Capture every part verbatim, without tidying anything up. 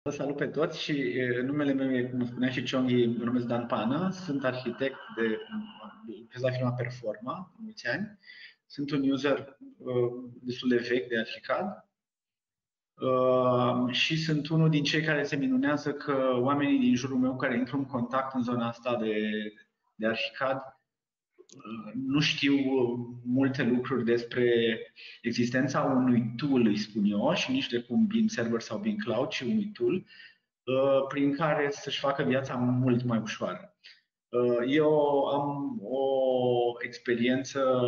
Vă salut pe toți și e, numele meu e, cum spunea și Cionghi, mă numesc Dan Pană, sunt arhitect de lucrez la firma Performa, mulți ani. Sunt un user uh, destul de vechi de Archicad uh, și sunt unul din cei care se minunează că oamenii din jurul meu care intră în contact în zona asta de, de Archicad uh, nu știu multe lucruri despre existența unui tool, îi spun eu, și nici de cum Beam Server sau Beam Cloud, ci unui tool prin care să-și facă viața mult mai ușoară. Eu am o experiență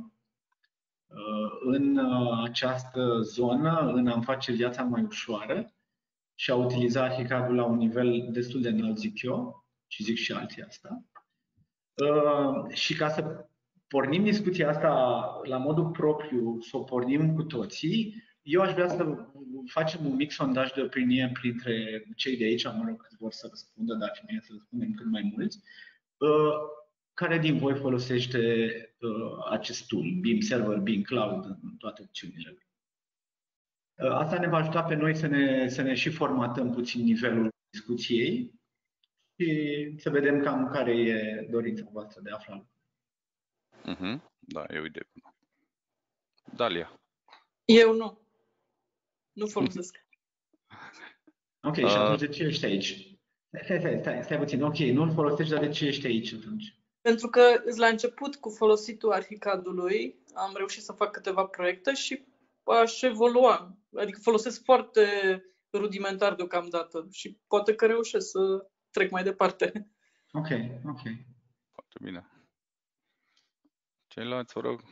în această zonă, în a-mi face viața mai ușoară și a utiliza Archicad-ul la un nivel destul de înalt, zic eu, și zic și alții asta. Și ca să pornim discuția asta la modul propriu, să o pornim cu toții, eu aș vrea să facem un mic sondaj de opinie printre cei de aici, mă rog, cât vor să răspundă, dar bine să răspundem cât mai mulți. Care din voi folosește acest tool, Beam Server, Beam Cloud, în toate opțiunile? Asta ne va ajuta pe noi să ne, să ne și formatăm puțin nivelul discuției și să vedem cam care e dorința voastră de a afla. Uh-huh. Da, e o idee bună. Dalia. Eu nu. Nu folosesc. Ok, uh, și atunci de ce ești aici? Stai, stai, stai, stai puțin. Ok, nu-l folosești, dar de ce ești aici atunci? Pentru că la început, cu folositul Archicad-ului, am reușit să fac câteva proiecte și aș evolua. Adică folosesc foarte rudimentar deocamdată și poate că reușesc să trec mai departe. Ok, ok. Foarte bine. Ceilalți, vă rog.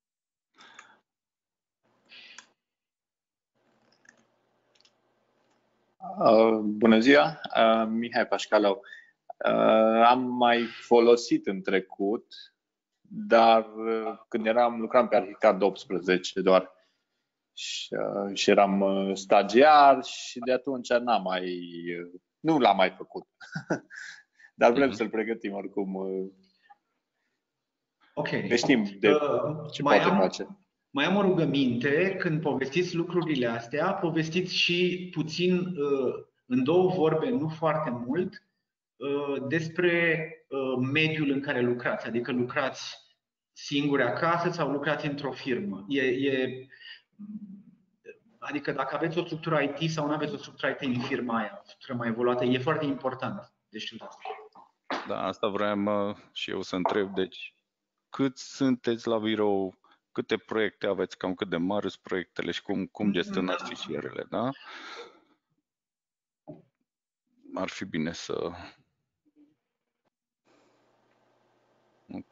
Uh, bună ziua, uh, Mihai Pașcalău. Uh, am mai folosit în trecut, dar uh, când eram, lucram pe Archicad optsprezece doar și, uh, și eram uh, stagiar și de atunci n-am mai, uh, nu l-am mai făcut. Dar vrem uh-huh. să-l pregătim oricum. Uh, ok. Că știm de uh, ce poate am... face. Mai am o rugăminte, când povestiți lucrurile astea, povestiți și puțin, în două vorbe, nu foarte mult, despre mediul în care lucrați. Adică lucrați singuri acasă sau lucrați într-o firmă. E, e, adică dacă aveți o structură I T sau nu aveți o structură I T în firma aia, o structură mai evoluată, e foarte important de știut asta. Da, asta vreau și eu să întreb. Deci, cât sunteți la birou? Câte proiecte aveți, cam cât de mari sunt proiectele și cum, cum gestionați fișierele, da? Ar fi bine să... Ok.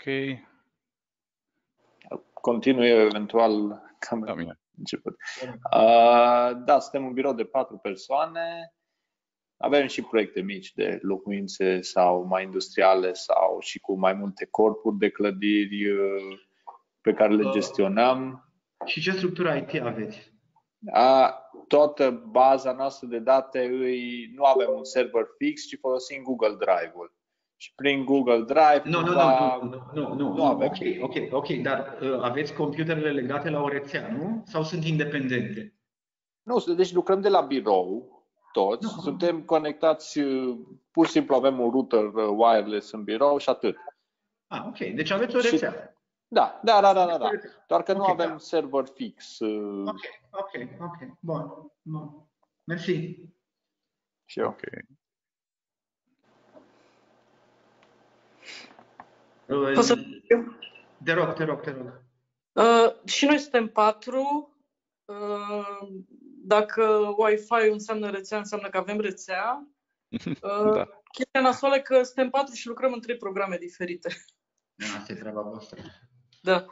Continui eventual cam da, început. Uh, da, suntem un birou de patru persoane. Avem și proiecte mici de locuințe sau mai industriale sau și cu mai multe corpuri de clădiri pe care le gestionăm. Și ce structură I T aveți? A, toată baza noastră de date, îi, nu avem un server fix, ci folosim Google Drive-ul. Și prin Google Drive... Nu, nu, va... nu, nu, nu, nu, nu avem. ok, ok, ok, dar uh, aveți computerele legate la o rețea, nu? Sau sunt independente? Nu, deci lucrăm de la birou, toți. Nu. Suntem conectați, pur și simplu avem un router wireless în birou și atât. Ah, ok, deci aveți o rețea. Și... Da, da, da, da, da. Doar că okay, nu avem da. server fix. Ok, ok, ok. Bun, bun. Mersi. Și eu. Ok. Poți să... Te rog, te rog, te rog. Uh, și noi suntem patru. Uh, dacă Wi-Fi înseamnă rețea, înseamnă că avem rețea. Uh, da. Chestia nasoală că suntem patru și lucrăm în trei programe diferite. Asta e treaba voastră. Da.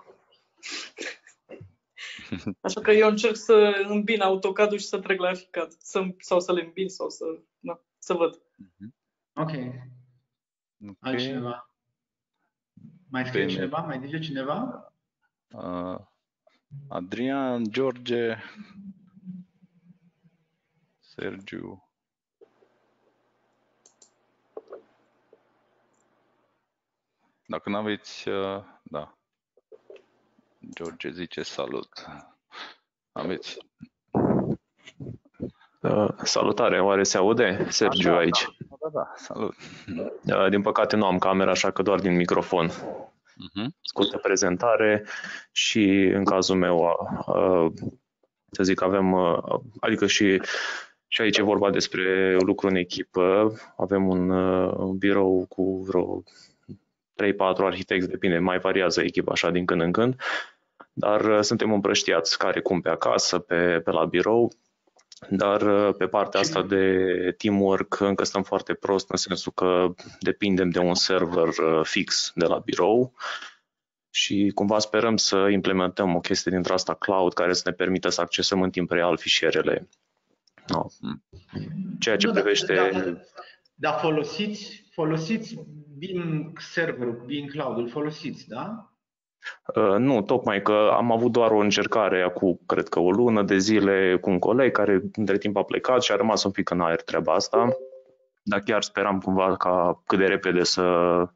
Așa că eu încerc să îmbin AutoCAD-ul și să trec la Archicad. Să, sau să le îmbin sau să, na, să văd. Ok. Altcineva? Mai scrie Bine. cineva? Mai zice cineva? Uh, Adrian, George, Sergiu. Dacă nu aveți, uh, da. George zice salut. Aveți. Uh, salutare, oare se aude? Sergiu Da, aici. Da, da, da, salut. Uh, din păcate nu am camera, așa că doar din microfon. Uh-huh. Scurtă prezentare și în cazul meu, uh, uh, să zic, avem, uh, adică și, și aici e vorba despre lucru în echipă. Avem un, uh, un birou cu vreo trei patru arhitecți, depinde, mai variază echipa așa din când în când, dar uh, suntem împrăștiați care cum pe acasă, pe, pe la birou. Dar pe partea asta de teamwork încă stăm foarte prost, în sensul că depindem de un server fix de la birou și cumva sperăm să implementăm o chestie dintre asta cloud care să ne permită să accesăm în timp real fișierele. No. Ceea ce nu, privește... Dar da, da, folosiți, folosiți Beam serverul, Beam Cloud-ul, folosiți, da? Uh, nu, tocmai că am avut doar o încercare acum, cred că o lună de zile cu un coleg care între timp a plecat și a rămas un pic în aer treaba asta, dar chiar speram cumva ca cât de repede să,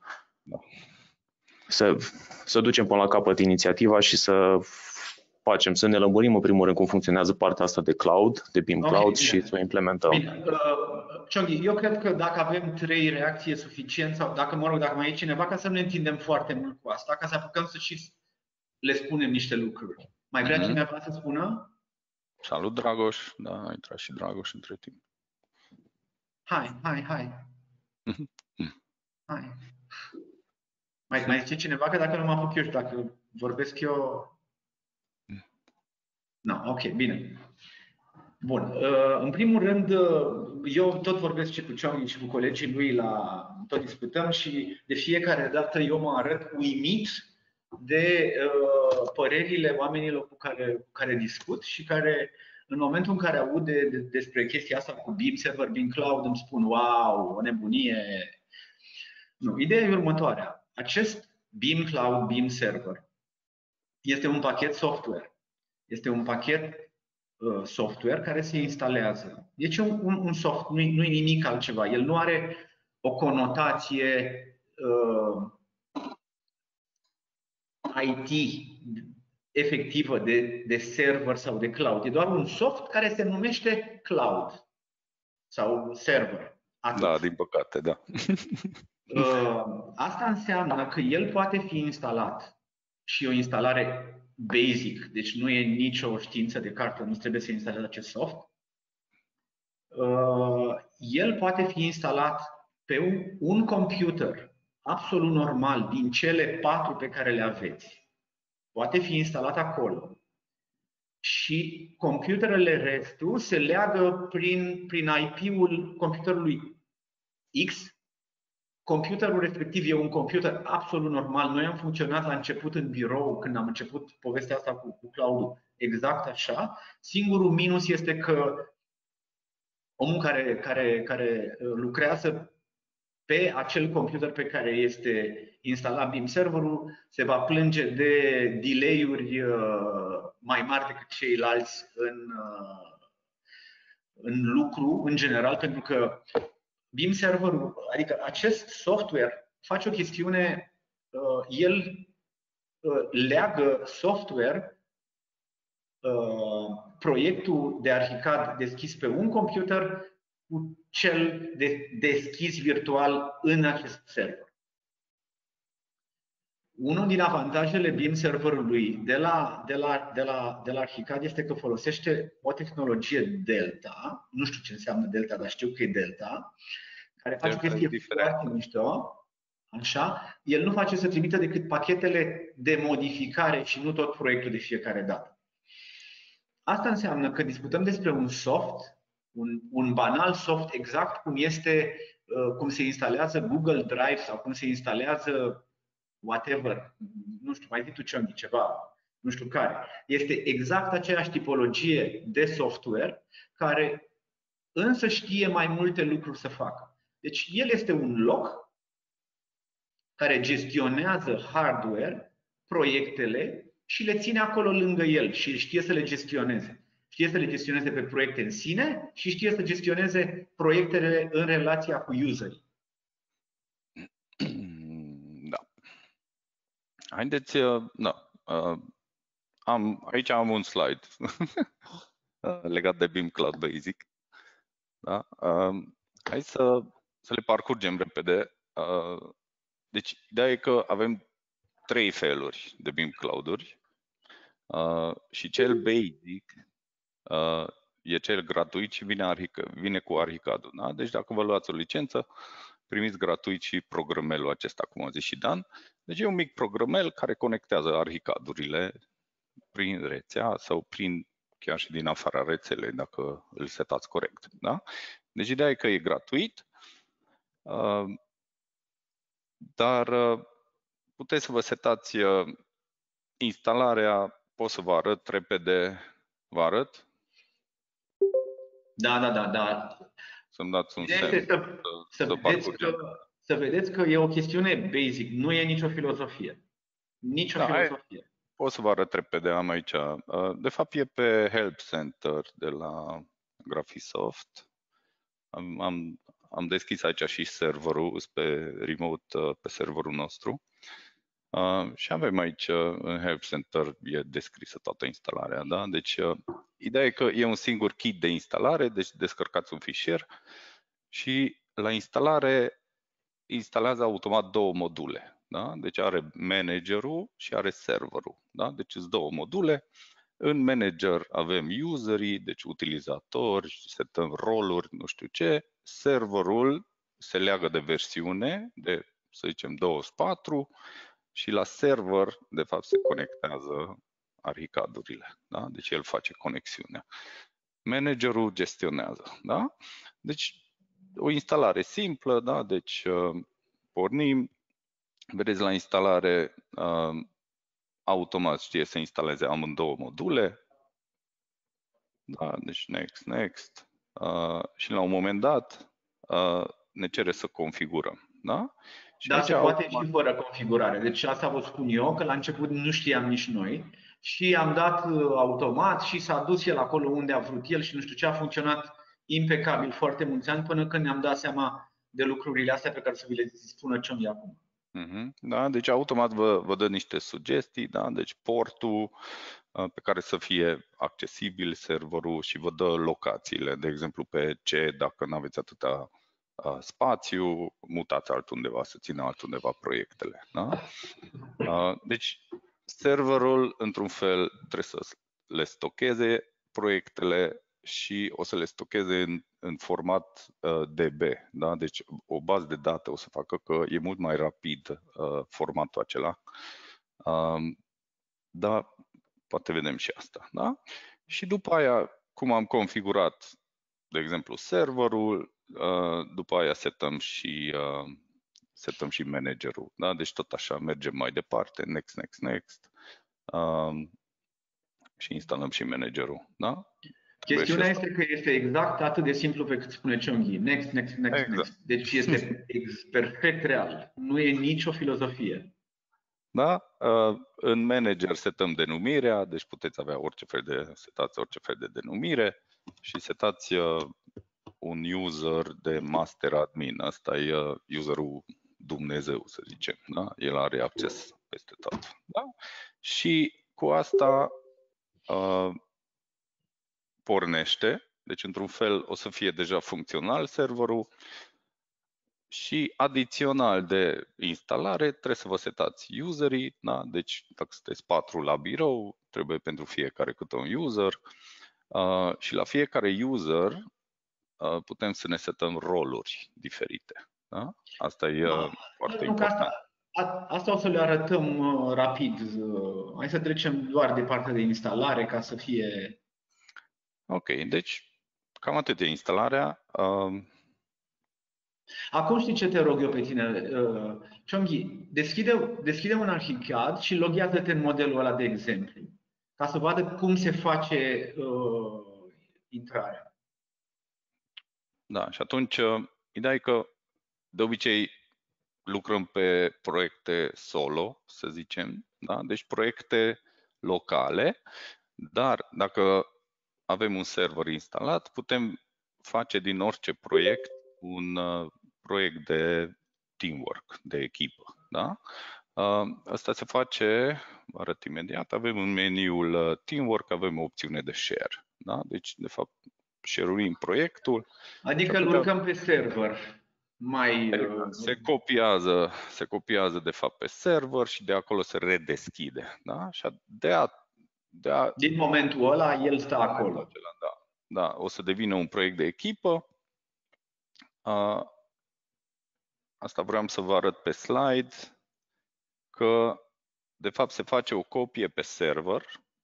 să, să ducem până la capăt inițiativa și să facem, să ne lămurim în primul rând cum funcționează partea asta de cloud, de Beam Okay, Cloud bine. și să o implementăm. Bine. Uh, Cionghi, eu cred că dacă avem trei reacții e suficient, sau dacă, mă rog, dacă mai e cineva, ca să nu ne întindem foarte mult cu asta, ca să apucăm să și le spunem niște lucruri. Mai vrea mm-hmm. cineva să spună? Salut, Dragoș. Da, a intrat și Dragoș între timp. Hai, hai, hai. Hai. Mai, mai zice cineva că dacă nu mă apuc eu și dacă vorbesc eu... Nu, no, ok, bine. Bun. În primul rând, eu tot vorbesc și cu Cionghi și cu colegii lui, la, tot discutăm și de fiecare dată eu mă arăt uimit de uh, părerile oamenilor cu care, cu care discut și care, în momentul în care aud de, de, despre chestia asta cu Beam Server, Beam Cloud, îmi spun, wow, o nebunie. Nu, ideea e următoarea. Acest Beam Cloud, Beam Server este un pachet software. Este un pachet uh, software care se instalează. Deci un, un, un soft, nu e nimic altceva. El nu are o conotație uh, I T efectivă de, de server sau de cloud. E doar un soft care se numește cloud sau server. Atât. Da, din păcate, da. Asta înseamnă că el poate fi instalat și o instalare basic, deci nu e nicio știință de carte, nu trebuie să instaleze acest soft. El poate fi instalat pe un computer absolut normal, din cele patru pe care le aveți. Poate fi instalat acolo. Și computerele restul se leagă prin, prin I P-ul computerului X. Computerul respectiv e un computer absolut normal. Noi am funcționat la început în birou, când am început povestea asta cu, cu cloud-ul, exact așa. Singurul minus este că omul care, care, care lucrează pe acel computer pe care este instalat Beam serverul se va plânge de delay-uri mai mari decât ceilalți în, în lucru, în general, pentru că Beam serverul, adică acest software face o chestiune, el leagă software, proiectul de Archicad deschis pe un computer cu cel de deschis virtual în acest server. Unul din avantajele Beam serverului de la, de la, de la, de la Archicad este că folosește o tehnologie Delta, nu știu ce înseamnă Delta, dar știu că e Delta, care face o chestie foarte mișto. Așa, el nu face să trimită decât pachetele de modificare și nu tot proiectul de fiecare dată. Asta înseamnă că discutăm despre un soft, un, un banal soft exact cum este, cum se instalează Google Drive sau cum se instalează whatever, nu știu, mai zi tu Cionghi, ceva, nu știu care. Este exact aceeași tipologie de software care însă știe mai multe lucruri să facă. Deci el este un loc care gestionează hardware, proiectele și le ține acolo lângă el și știe să le gestioneze. Știe să le gestioneze pe proiecte în sine și știe să gestioneze proiectele în relația cu userii. Da. Haideți, da. Am, aici am un slide legat de Beam Cloud Basic. Da? Uh, hai să, să le parcurgem repede. Uh, deci, ideea e că avem trei feluri de B I M Cloud-uri uh, și cel basic uh, e cel gratuit și vine, arhic, vine cu Arhicad-ul. Da? Deci dacă vă luați o licență, primiți gratuit și programelul acesta, cum a zis și Dan. Deci e un mic programel care conectează Arhicad-urile prin rețea sau prin chiar și din afara rețelei, dacă îl setați corect. Da? Deci ideea e că e gratuit, uh, dar uh, puteți să vă setați uh, instalarea, pot să vă arăt repede, vă arăt? Da, da, da, da. Să-mi dați un Ideea semn este să, să, să, să vedeți parcurgem. că, să vedeți că e o chestiune basic, nu e nicio filozofie. Nicio Da, filozofie. Pot să vă arăt repede, am aici. De fapt e pe Help Center de la Graphisoft. Am, am, am deschis aici și serverul, pe remote, pe serverul nostru. Uh, și avem aici în Help Center, e descrisă toată instalarea. Da? Deci uh, ideea e că e un singur kit de instalare, deci descărcați un fișier și la instalare instalează automat două module. Da? Deci are managerul și are serverul. Da? Deci sunt două module. În manager avem userii, deci utilizatori, setăm roluri, nu știu ce. Serverul se leagă de versiune, de, să zicem, douăzeci și patru și la server, de fapt, se conectează Arhicad-urile. Da? Deci el face conexiunea. Managerul gestionează. Da? Deci o instalare simplă, da? Deci uh, pornim, vedeți la instalare uh, automat știe să instaleze amândouă module. Da? Deci next, next. Uh, și la un moment dat uh, ne cere să configurăm. Da? Și Da, aici se poate automat... și fără configurare. Deci asta vă spun eu, că la început nu știam nici noi și am dat automat și s-a dus el acolo unde a vrut el și nu știu ce, a funcționat impecabil foarte mulți ani până când ne-am dat seama de lucrurile astea pe care să vi le spună Cionghi acum. Da, deci automat vă, vă dă niște sugestii, da? Deci portul pe care să fie accesibil serverul și vă dă locațiile, de exemplu pe ce, dacă nu aveți atâta uh, spațiu, mutați altundeva, să țină altundeva proiectele. Da? Uh, deci serverul, într-un fel, trebuie să le stocheze proiectele și o să le stocheze în, în format uh, D B. Da? Deci o bază de date o să facă că e mult mai rapid uh, formatul acela. Uh, dar poate vedem și asta. Da? Și după aia, cum am configurat, de exemplu, serverul, uh, după aia setăm și, uh, setăm și managerul. Da? Deci tot așa mergem mai departe, next, next, next. Uh, și instalăm și managerul. Da? Chestiunea este că este exact atât de simplu pe cât spune Cionghi. Next, next, next, exact. next. Deci este perfect real. Nu e nicio filozofie. Da? În manager setăm denumirea, deci puteți avea orice fel de, setați orice fel de denumire și setați un user de master admin. Asta e userul Dumnezeu, să zicem. Da? El are acces peste tot. Da? Și cu asta uh, pornește, deci într-un fel o să fie deja funcțional serverul și adițional de instalare trebuie să vă setați userii, da? Deci dacă sunteți patru la birou, trebuie pentru fiecare câte un user uh, și la fiecare user uh, putem să ne setăm roluri diferite. Da? Asta e uh, foarte nu, important. Asta, a, asta o să le arătăm uh, rapid. Uh, hai să trecem doar de partea de instalare ca să fie... Ok, deci cam atât de instalarea. Uh, Acum știi ce te rog eu pe tine, uh, Cionghi? Deschide, deschide un Arhicad și loghează-te în modelul ăla de exemplu, ca să vadă cum se face uh, intrarea. Da, și atunci ideea e că de obicei lucrăm pe proiecte solo, să zicem, da? Deci proiecte locale, dar dacă avem un server instalat, putem face din orice proiect un uh, proiect de teamwork, de echipă. Da? Uh, asta se face, vă arăt imediat, avem în meniul uh, teamwork, avem o opțiune de share. Da? Deci, de fapt, share-uim proiectul. Adică îl urcăm pe server. Mai, Adică se copiază, se copiază de fapt pe server și de acolo se redeschide. Da? Și de a, de a, din momentul ăla el stă acolo. Acela, da, da, o să devină un proiect de echipă. Uh, asta vreau să vă arăt pe slide, că de fapt se face o copie pe server.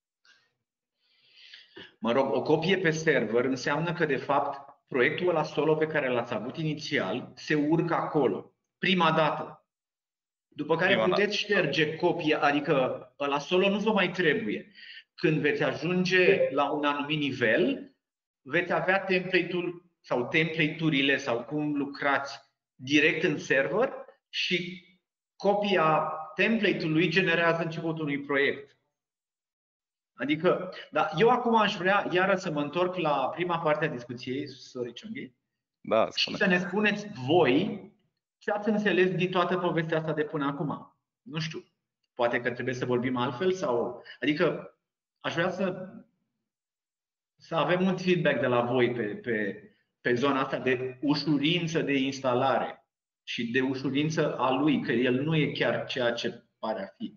Mă rog, o copie pe server înseamnă că de fapt proiectul ăla solo pe care l-ați avut inițial se urcă acolo, prima dată. După care Prima puteți dată. șterge copia, adică ăla solo nu vă mai trebuie. Când veți ajunge la un anumit nivel, veți avea template-ul sau template-urile sau cum lucrați direct în server și copia template-ului generează începutul unui proiect. Adică, da, eu acum aș vrea iară să mă întorc la prima parte a discuției, sorry, Cionghi, Da, și spune. să ne spuneți voi ce ați înțeles din toată povestea asta de până acum. Nu știu, poate că trebuie să vorbim altfel sau... Adică aș vrea să, să avem un feedback de la voi pe, pe, pe zona asta de ușurință de instalare și de ușurință a lui, că el nu e chiar ceea ce pare a fi.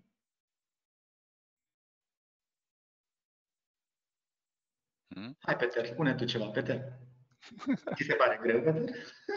Hmm? Hai, Peter, spune tu ceva, Peter. Ți se pare greu, Peter?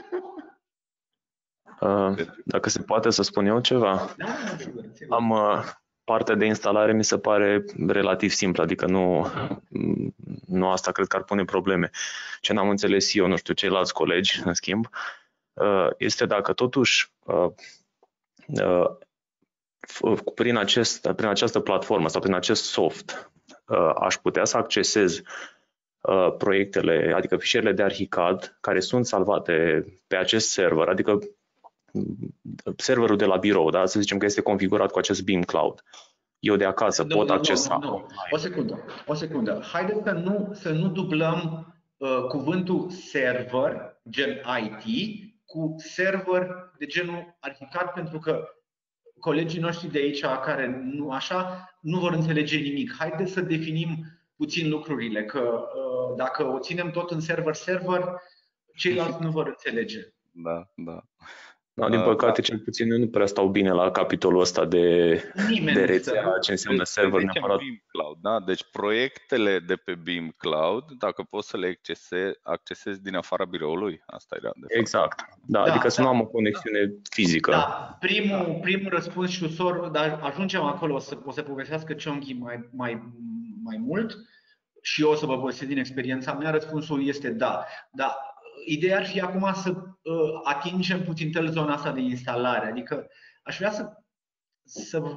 Uh, dacă se poate să spun eu ceva. Da, da, sigur, sigur. Am uh, partea de instalare mi se pare relativ simplă, adică nu, nu asta cred că ar pune probleme. Ce n-am înțeles eu, nu știu, ceilalți colegi, în schimb, uh, este dacă totuși uh, uh, prin, acest, prin această platformă sau prin acest soft uh, aș putea să accesez uh, proiectele, adică fișierele de ArchiCAD care sunt salvate pe acest server, adică serverul de la birou, da? Să zicem că este configurat cu acest Beam Cloud. Eu de acasă nu, pot nu, accesa. Nu, nu, nu. O secundă, o secundă. Haideți să nu, să nu dublăm uh, cuvântul server, gen I T, cu server de genul ArchiCAD, pentru că colegii noștri de aici, care nu așa, nu vor înțelege nimic. Haideți să definim puțin lucrurile, că uh, dacă o ținem tot în server-server, ceilalți nu vor înțelege. Da, da. Da, din păcate, cel puțin eu nu prea stau bine la capitolul ăsta de, de rețea, ce înseamnă server neapărat. Beam Cloud, da? Deci proiectele de pe Beam Cloud, dacă poți să le accese, accesezi din afara biroului, asta era de fapt. Exact. Da, Da, adică să da, nu am o conexiune da. fizică. Da, primul, primul răspuns și ușor, dar ajungem acolo, o să, o să povestească Cionghi mai, mai, mai mult și eu o să vă povestesc din experiența mea, răspunsul este da. Da. Ideea ar fi acum să uh, atingem puțin tel zona asta de instalare, adică aș vrea să, să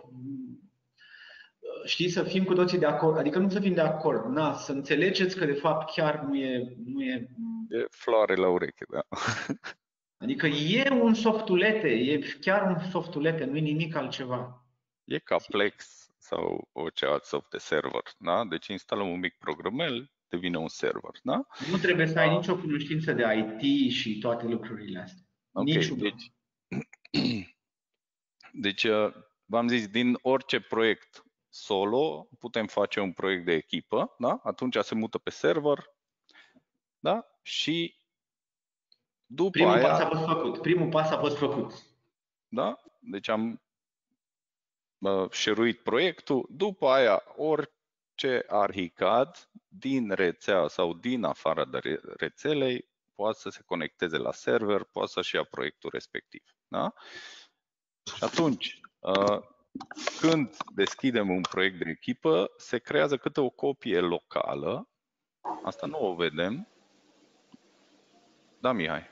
știi, să fim cu toții de acord, adică nu să fim de acord, na, să înțelegeți că de fapt chiar nu e, nu e... E floare la ureche, da. Adică e un softulete, e chiar un softulete, nu e nimic altceva. E ca Plex sau orice alt soft de server, da? Deci instalăm un mic programel, devine un server, da? Nu trebuie să ai nicio cunoștință de I T și toate lucrurile astea. Okay, Niciun. deci, deci v-am zis, din orice proiect solo putem face un proiect de echipă, da? Atunci se mută pe server, da? Și după Primul aia, pas a fost făcut. Primul pas a fost făcut. Da? Deci am uh, share-uit proiectul, după aia orice ArchiCAD din rețea sau din afara de rețelei poate să se conecteze la server, poate să-și ia proiectul respectiv. Da? Și atunci, uh, când deschidem un proiect de echipă, se creează câte o copie locală. Asta nu o vedem. Da, Mihai?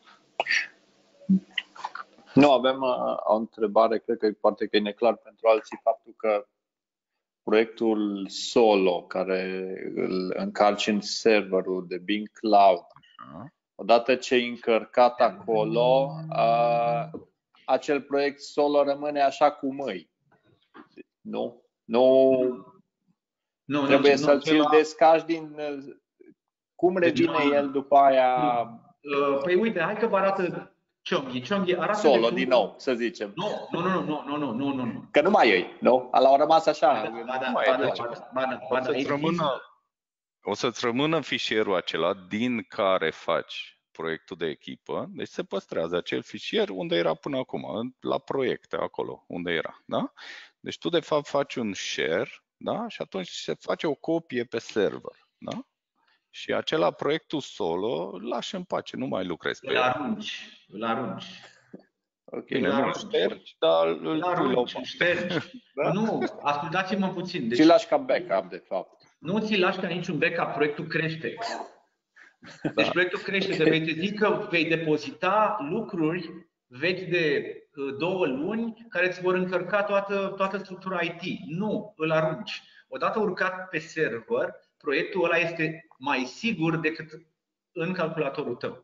Nu, avem uh, o întrebare, cred că poate că e neclar pentru alții faptul că proiectul solo care îl încarci în serverul de Beam Cloud, odată ce e încărcat acolo, uh, acel proiect solo rămâne așa cum îi. Nu? Nu, nu trebuie nu, să-l nu, ți-l descarci din... Cum revine deci, el după aia? Păi uite, hai că vă arată Cionghi. Cionghi arată Solo de din nou, să zicem. Nu, nu, nu, nu, nu, nu, nu, nu, nu. Că nu mai e, nu? Ala au rămas așa. Ba da, nu mai ba e da, de ba da, ba da, ba da. Să rămână, o să-ți rămână fișierul acela din care faci proiectul de echipă, deci se păstrează acel fișier unde era până acum, la proiecte, acolo unde era. Da? Deci tu de fapt faci un share, da? Și atunci se face o copie pe server. Da? Și acela, proiectul solo, îl lași în pace, nu mai lucrezi pe Îl el. arunci, îl arunci. Ok. Bine, Îl nu arunci. ștergi, dar îl Îl pui la o arunci, îl parte. ștergi. Da? Nu, ascultați-mă puțin. Deci Și lași ca backup, de fapt. nu ți lași ca niciun backup, proiectul crește. Deci Da. proiectul crește, de vei trezi că vei depozita lucruri vechi de uh, două luni care îți vor încărca toată, toată structura I T. Nu, îl arunci. Odată urcat pe server, proiectul ăla este mai sigur decât în calculatorul tău.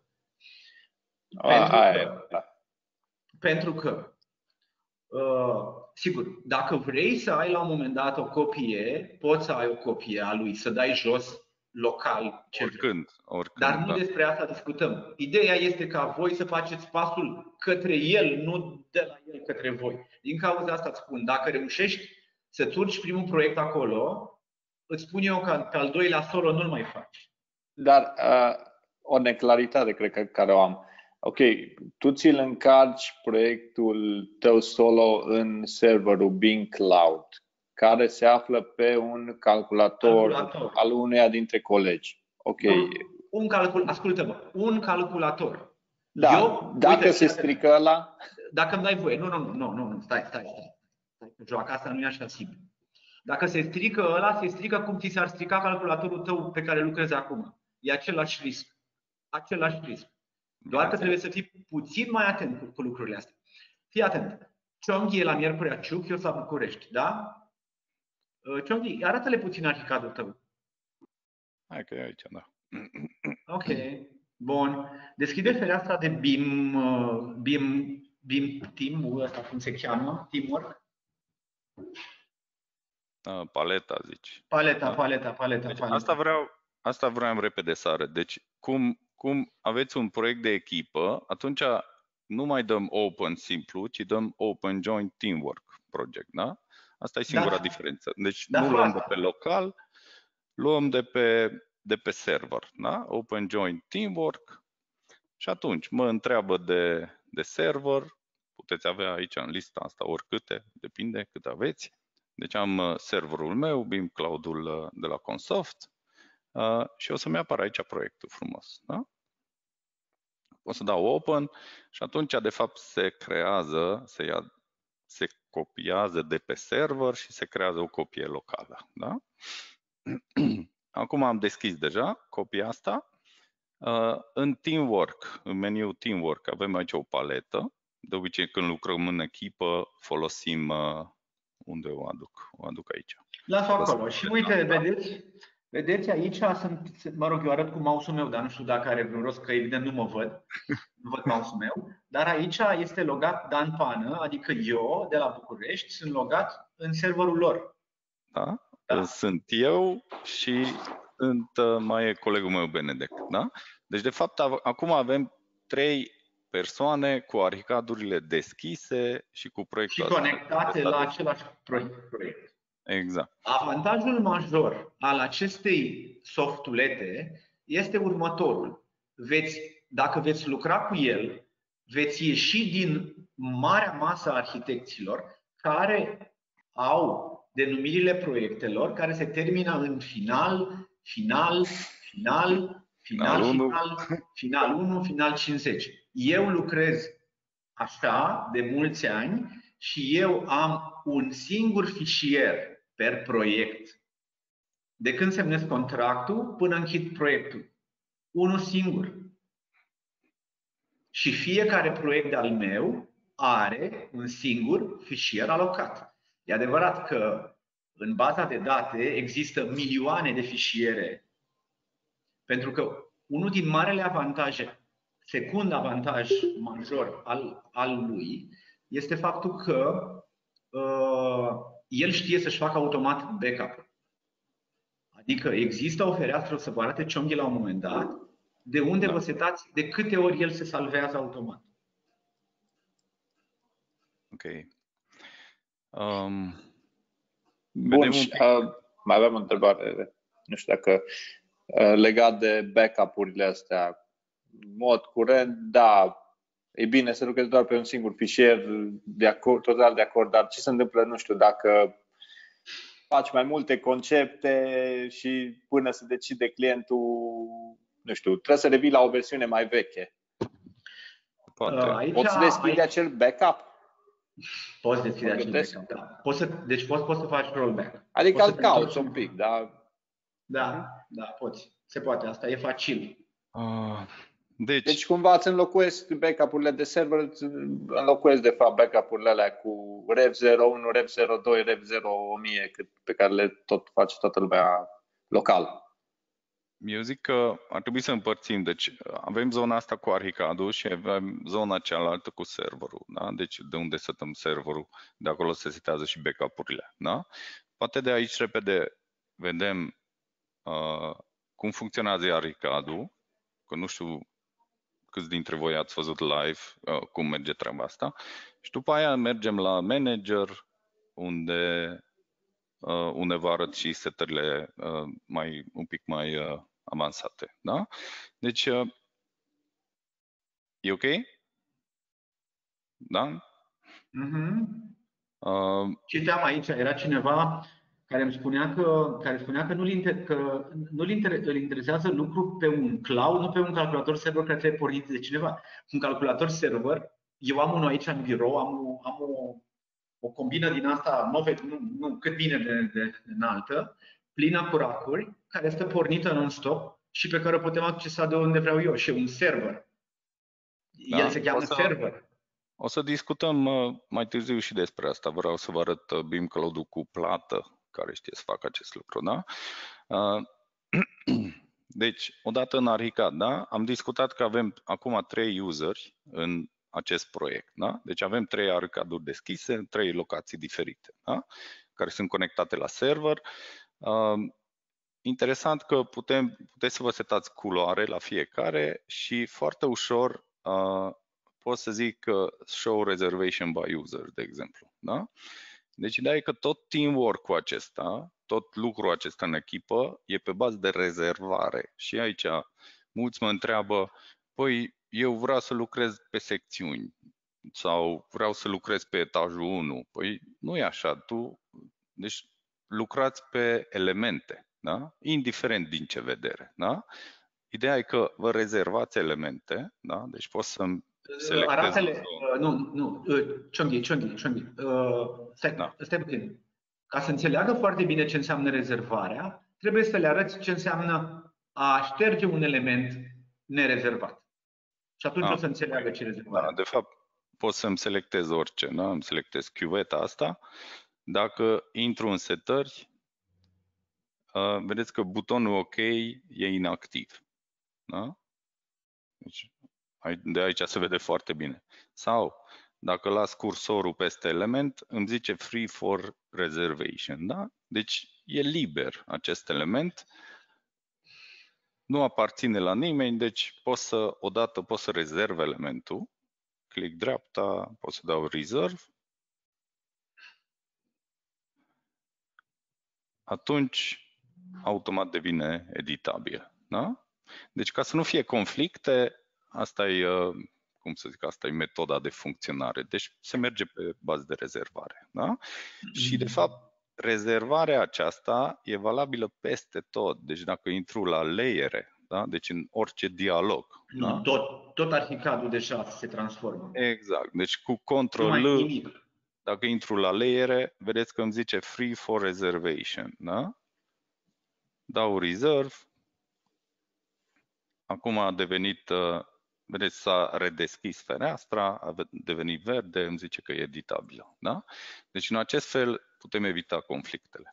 A, Pentru aia că, e, da. pentru că uh, sigur, dacă vrei să ai la un moment dat o copie, poți să ai o copie a lui, să dai jos local ce vrei. Oricând, oricând, Dar nu da. despre asta discutăm. Ideea este ca voi să faceți pasul către el, nu de la el către voi. Din cauza asta îți spun, dacă reușești să-ți urci primul proiect acolo, îți spun eu că pe al doilea solo nu-l mai faci. Dar uh, o neclaritate cred că care o am. Ok, tu ți-l încarci proiectul tău solo în serverul Bing Cloud, care se află pe un calculator, Calculator. al uneia dintre colegi. Ok. Un, un calcul, ascultă-mă, un calculator. Da, Eu, dacă uite, se strică ăla, dacă îmi dai voie, nu, nu, nu, nu, nu, stai, stai, stai. stai că joaca asta nu e așa simplu. Dacă se strică ăla, se strică cum ți s-ar strica calculatorul tău pe care lucrezi acum. E același risc. Același risc. Doar că trebuie să fii puțin mai atent cu, cu lucrurile astea. Fii atent. Cionghi e la Miercurea Ciuc, eu sunt la București, da? Cionghi, arată-le puțin arhicadul tău. Hai că e aici, da. Ok. Bun. Deschide fereastra de BIM, BIM, BIM Team, ăsta cum se cheamă, Teamwork. Paleta, zici. Paleta, Da. paleta, paleta, Deci paleta. asta vreau, asta vreau repede să arăt. Deci cum, cum aveți un proiect de echipă, atunci nu mai dăm open simplu, ci dăm open joint teamwork project, da? Asta e singura Da. diferență. Deci Da, nu luăm de frate. pe local, luăm de pe, de pe server, da? Open joint teamwork. Și atunci mă întreabă de, de server, puteți avea aici în lista asta oricâte, depinde cât aveți. Deci am serverul meu, BIM Cloud-ul de la Consoft uh, și o să-mi apară aici proiectul frumos. Da? O să dau open și atunci de fapt se creează, se, ia, se copiază de pe server și se creează o copie locală. Da? Acum am deschis deja copia asta. Uh, în Teamwork, în meniul Teamwork, avem aici o paletă. De obicei când lucrăm în echipă folosim, uh, unde o aduc? O aduc aici. Las-o acolo. Și uite, vedeți, vedeți aici, sunt, mă rog, eu arăt cu mouse-ul meu, dar nu știu dacă are vreun rost, că evident nu mă văd, nu văd mouse-ul meu, dar aici este logat Dan Pană, adică eu, de la București, sunt logat în serverul lor. Da? Da. Sunt eu și sunt, mai e colegul meu Benedek. Da? Deci, de fapt, acum avem trei persoane cu arhicadurile deschise și cu proiectul Și conectate la același proiect. Exact. Avantajul major al acestei softulete este următorul. Veți, dacă veți lucra cu el, veți ieși din marea masă a arhitecților care au denumirile proiectelor care se termină în final, final, final, final, final, final unu, final cincizeci. Eu lucrez așa de mulți ani și eu am un singur fișier per proiect. De când semnez contractul până închid proiectul. Unul singur. Și fiecare proiect al meu are un singur fișier alocat. E adevărat că în baza de date există milioane de fișiere. Pentru că unul din marele avantaje, secund avantaj major al, al lui, este faptul că uh, el știe să-și facă automat backup. Adică există o fereastră, o să vă arate Cionghi la un moment dat, de unde da. vă setați, de câte ori el se salvează automat. Ok. Um, Bun, și, uh, mai aveam o întrebare. Nu știu dacă legat de backup-urile astea. În mod curent, da, e bine să lucrezi doar pe un singur fișier, de acord, total de acord, dar ce se întâmplă, nu știu, dacă faci mai multe concepte și până să decide clientul, nu știu, trebuie să revii la o versiune mai veche. Poate. Aici, Poți să deschide aici, acel backup? Poți deschide Mă acel gândesc. backup, da. Poți să, deci poți, poți să faci rollback. Adică Poți îl să cauți întorci- un pic, dar Da, da, poți. Se poate, asta e facil. Uh, deci, deci cumva îți înlocuiesc backup-urile de server, îți înlocuiesc de fapt backup-urile alea cu rev zero unu, rev zero doi, rev zero o mie, cât, pe care le tot face toată lumea local. eu zic că ar trebui să împărțim. Deci avem zona asta cu Archicad-ul și avem zona cealaltă cu serverul. Da? Deci de unde setăm serverul, de acolo se setează și backup-urile. Da? Poate de aici repede vedem uh, cum funcționează Archicad-ul, că nu știu câți dintre voi ați văzut live uh, cum merge treaba asta. Și după aia mergem la manager, unde uh, unde vă arăt și setările uh, mai, un pic mai uh, avansate. Da? Deci, uh, e ok? Da? Mm-hmm. Uh, Citeam aici, era cineva care îmi spunea că, care spunea că nu-l, inter, că nu-l inter, îl interesează lucru pe un cloud, nu pe un calculator server care trebuie pornit de cineva. Un calculator server, eu am unul aici în birou, am, o, am o, o combină din asta, nove, nu, nu, cât vine de, de înaltă, plină cu rack-uri, care este pornită non-stop și pe care o putem accesa de unde vreau eu. Și un server. Da, El se cheamă o să- server. o să discutăm uh, mai târziu și despre asta. Vreau să vă arăt uh, Beam Cloud-ul cu plată, care știe să facă acest lucru. Da? Uh, deci, odată în Archicad, da? Am discutat că avem acum trei useri în acest proiect. Da? Deci avem trei Archicad-uri deschise în trei locații diferite, da? Care sunt conectate la server. Uh, interesant că putem, puteți să vă setați culoare la fiecare și foarte ușor uh, pot să zic că show reservation by user, de exemplu. Da? Deci ideea e că tot teamwork-ul acesta, tot lucrul acesta în echipă e pe bază de rezervare. Și aici mulți mă întreabă, păi eu vreau să lucrez pe secțiuni sau vreau să lucrez pe etajul unu. Păi nu e așa, tu, deci lucrați pe elemente, da? Indiferent din ce vedere. Da? Ideea e că vă rezervați elemente, da? Deci poți să selectezi Arată-le, o zonă. uh, nu, nu, uh, Cionghi, Cionghi, Cionghi, uh, stai, Da. stai puțin. Ca să înțeleagă foarte bine ce înseamnă rezervarea, trebuie să le arăți ce înseamnă a șterge un element nerezervat. Și atunci Ah, o să înțeleagă ce e rezervarea. Da, de fapt, pot să-mi selectez orice, da? Îmi selectez chiuveta asta. Dacă intru în setări, uh, vedeți că butonul OK e inactiv. Da? Deci, de aici se vede foarte bine. Sau, dacă las cursorul peste element, îmi zice free for reservation. Da? Deci, e liber acest element. Nu aparține la nimeni, deci pot să, odată pot să rezerv elementul. Click dreapta, pot să dau reserve. Atunci, automat devine editabil. Da? Deci, ca să nu fie conflicte, asta e, cum să zic, asta e metoda de funcționare. Deci, se merge pe bază de rezervare. Da? Și, de fapt, rezervarea aceasta e valabilă peste tot. Deci, dacă intru la layere, da? Deci în orice dialog. Nu, Da? tot, tot Archicad-ul deja se transformă. Exact. Deci cu Nu control mai L, nimic. dacă intru la layere, vedeți că îmi zice free for reservation. Da? Dau reserve. Acum a devenit, uh, vedeți, s-a redeschis fereastra, a devenit verde, îmi zice că e editabilă. Da? Deci în acest fel putem evita conflictele.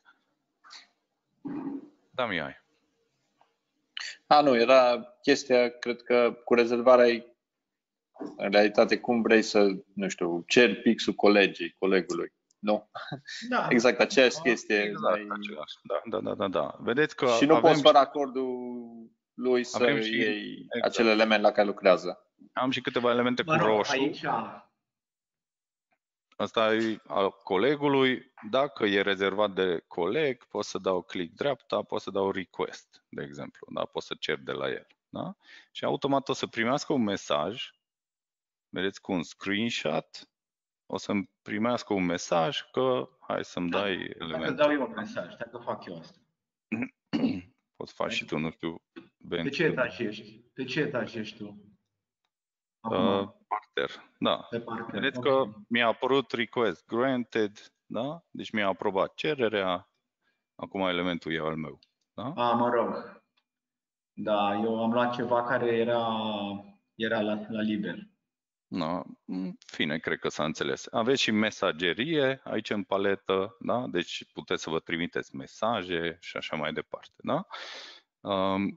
Da, Mihai. A, nu, era chestia, cred că cu rezervarea e în realitate cum vrei să, nu știu, ceri pixul colegii, colegului. Nu? Da. Exact aceeași chestie. Exact, mai... același. Da, da, da, da, da. Vedeți că Și nu avem poți fără acordul lui să avem și- iei exact. acel element la care lucrează. Am și câteva elemente Mă cu rog, roșu. aici, Asta e al colegului. Dacă e rezervat de coleg, pot să dau click dreapta, pot să dau request, de exemplu. Da? Pot să cer de la el. Da? Și automat o să primească un mesaj. Vedeți cu un screenshot. O să-mi primească un mesaj că hai să-mi Da. dai Dacă elemente. dau eu un mesaj, dacă fac eu asta. Poți să faci și tu, nu știu. Pe ce etaj ești? Pe ce etaj ești tu? Acum, Uh, parter, da. pe parter. Vedeți Ok. că mi-a apărut request granted, da? Deci mi-a aprobat cererea. Acum elementul e al meu, da? A, mă rog. Da, eu am luat ceva care era, era la, la liber. Da. În fine, cred că s-a înțeles. Aveți și mesagerie aici în paletă, da? Deci puteți să vă trimiteți mesaje și așa mai departe, da? Um,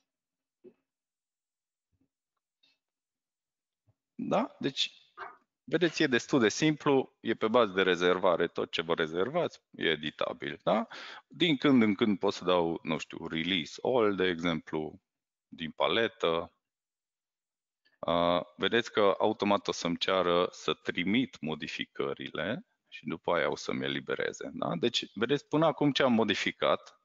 da? Deci vedeți, e destul de simplu, e pe bază de rezervare, tot ce vă rezervați e editabil, da? Din când în când pot să dau, nu știu, release all, de exemplu, din paletă. Uh, vedeți că automat o să-mi ceară să trimit modificările și după aia o să-mi elibereze, da? Deci, vedeți, până acum ce am modificat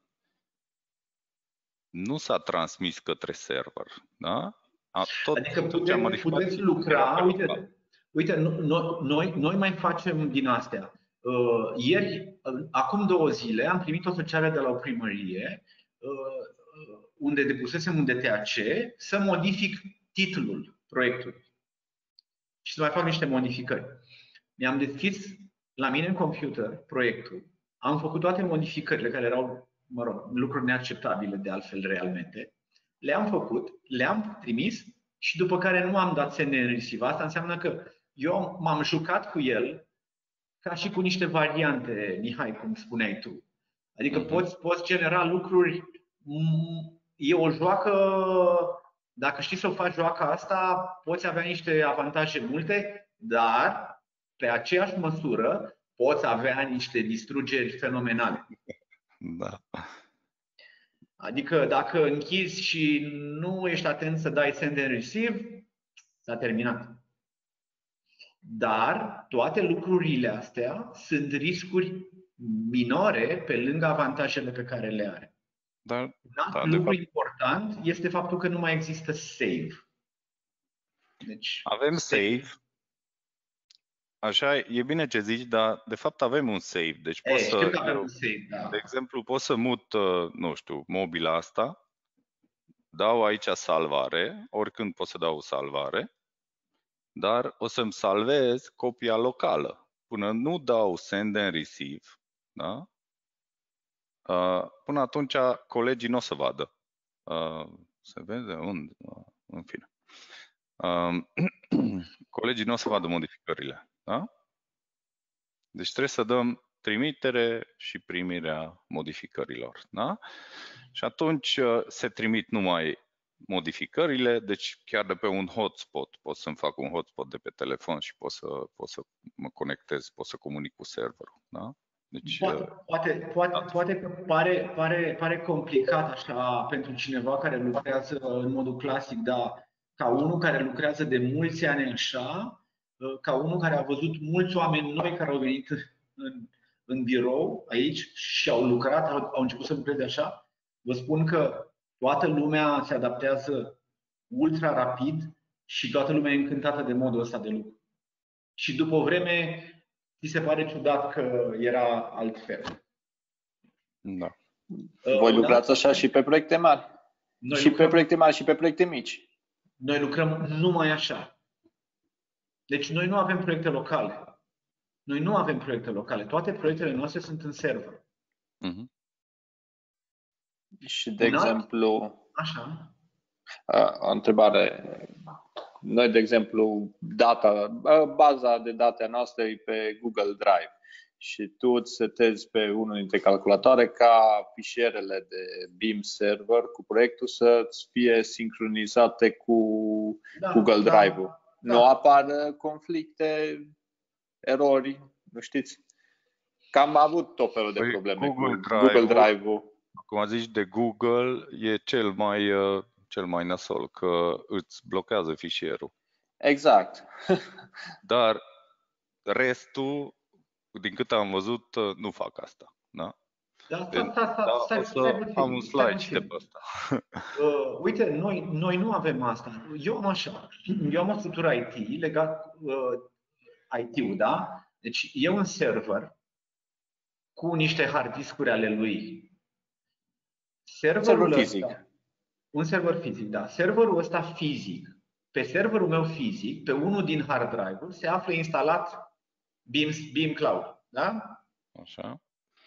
nu s-a transmis către server, da? A, tot, Adică tot ce am puteți, modificat puteți lucra, uite, uite noi, noi, noi mai facem din astea. Uh, ieri, uh, acum două zile, am primit o solicitare de la o primărie uh, unde depusesem un D T A C să modific titlul proiectului și să mai fac niște modificări. Mi-am deschis la mine în computer proiectul, am făcut toate modificările care erau, mă rog, lucruri neacceptabile de altfel realmente, le-am făcut, le-am trimis și după care nu am dat semne în receive. Asta înseamnă că eu m-am jucat cu el ca și cu niște variante, Mihai, cum spuneai tu. Adică uh-huh. poți, poți genera lucruri, e o joacă, dacă știi să o faci joaca asta, poți avea niște avantaje multe, dar pe aceeași măsură poți avea niște distrugeri fenomenale. Da. Adică dacă închizi și nu ești atent să dai send and receive, s-a terminat. Dar toate lucrurile astea sunt riscuri minore pe lângă avantajele pe care le are. Dar, Un da, lucru fapt, important este faptul că nu mai există save. Deci, avem save. Așa, e bine ce zici, dar de fapt avem un save. Deci pot e, să, știu că avem eu, un save, da. de exemplu, pot să mut, nu știu, mobila asta, dau aici salvare, oricând pot să dau salvare, dar o să-mi salvez copia locală. Până nu dau send and receive, da? Uh, până atunci colegii nu o să vadă. Uh, se vede unde? Uh, în fine. Uh, colegii nu o să vadă modificările. Da? Deci trebuie să dăm trimitere și primirea modificărilor. Da? Și atunci uh, se trimit numai modificările, deci chiar de pe un hotspot pot să-mi fac un hotspot de pe telefon și pot să, pot să mă conectez, pot să comunic cu serverul. Da? Deci, poate, poate, poate, poate că pare, pare, pare complicat așa pentru cineva care lucrează în modul clasic, dar ca unul care lucrează de mulți ani așa, ca unul care a văzut mulți oameni noi care au venit în, în birou aici și au lucrat, au, au început să lucreze așa, vă spun că toată lumea se adaptează ultra rapid și toată lumea e încântată de modul ăsta de lucru. Și după o vreme ți se pare ciudat că era altfel. Da. Voi lucrați așa și pe proiecte mari? Noi și lucrăm, pe proiecte mari și pe proiecte mici? Noi lucrăm numai așa. Deci noi nu avem proiecte locale. Noi nu avem proiecte locale. Toate proiectele noastre sunt în server. Uh-huh. Și de Un exemplu, alt? Așa. o întrebare. Noi, de exemplu, data, baza de date noastră e pe Google Drive și tu îți setezi pe unul dintre calculatoare ca fișierele de Beam Server cu proiectul să-ți fie sincronizate cu Da, Google da, Drive-ul. da. Nu apar conflicte, erori, nu știți? Că am avut tot felul de Păi, probleme Google cu Drive-ul, Google Drive-ul. Cum zici de Google, e cel mai, uh, cel mai nasol, că îți blochează fișierul. Exact. Dar restul, din cât am văzut, nu fac asta. Da? Da, sta, Pentru- sta, sta, da, stai, o stai să puțin, am un stai slide și de puțin. pe ăsta. Uh, uite, noi, noi nu avem asta. Eu am așa, eu am o structură I T legat uh, I T-ul, da? Deci e un server cu niște hard discuri ale lui. Serverul Server ăsta, fizic. un server fizic, da. Serverul ăsta fizic, pe serverul meu fizic, pe unul din hard drive-uri, se află instalat Beam, Beam Cloud, da? Așa.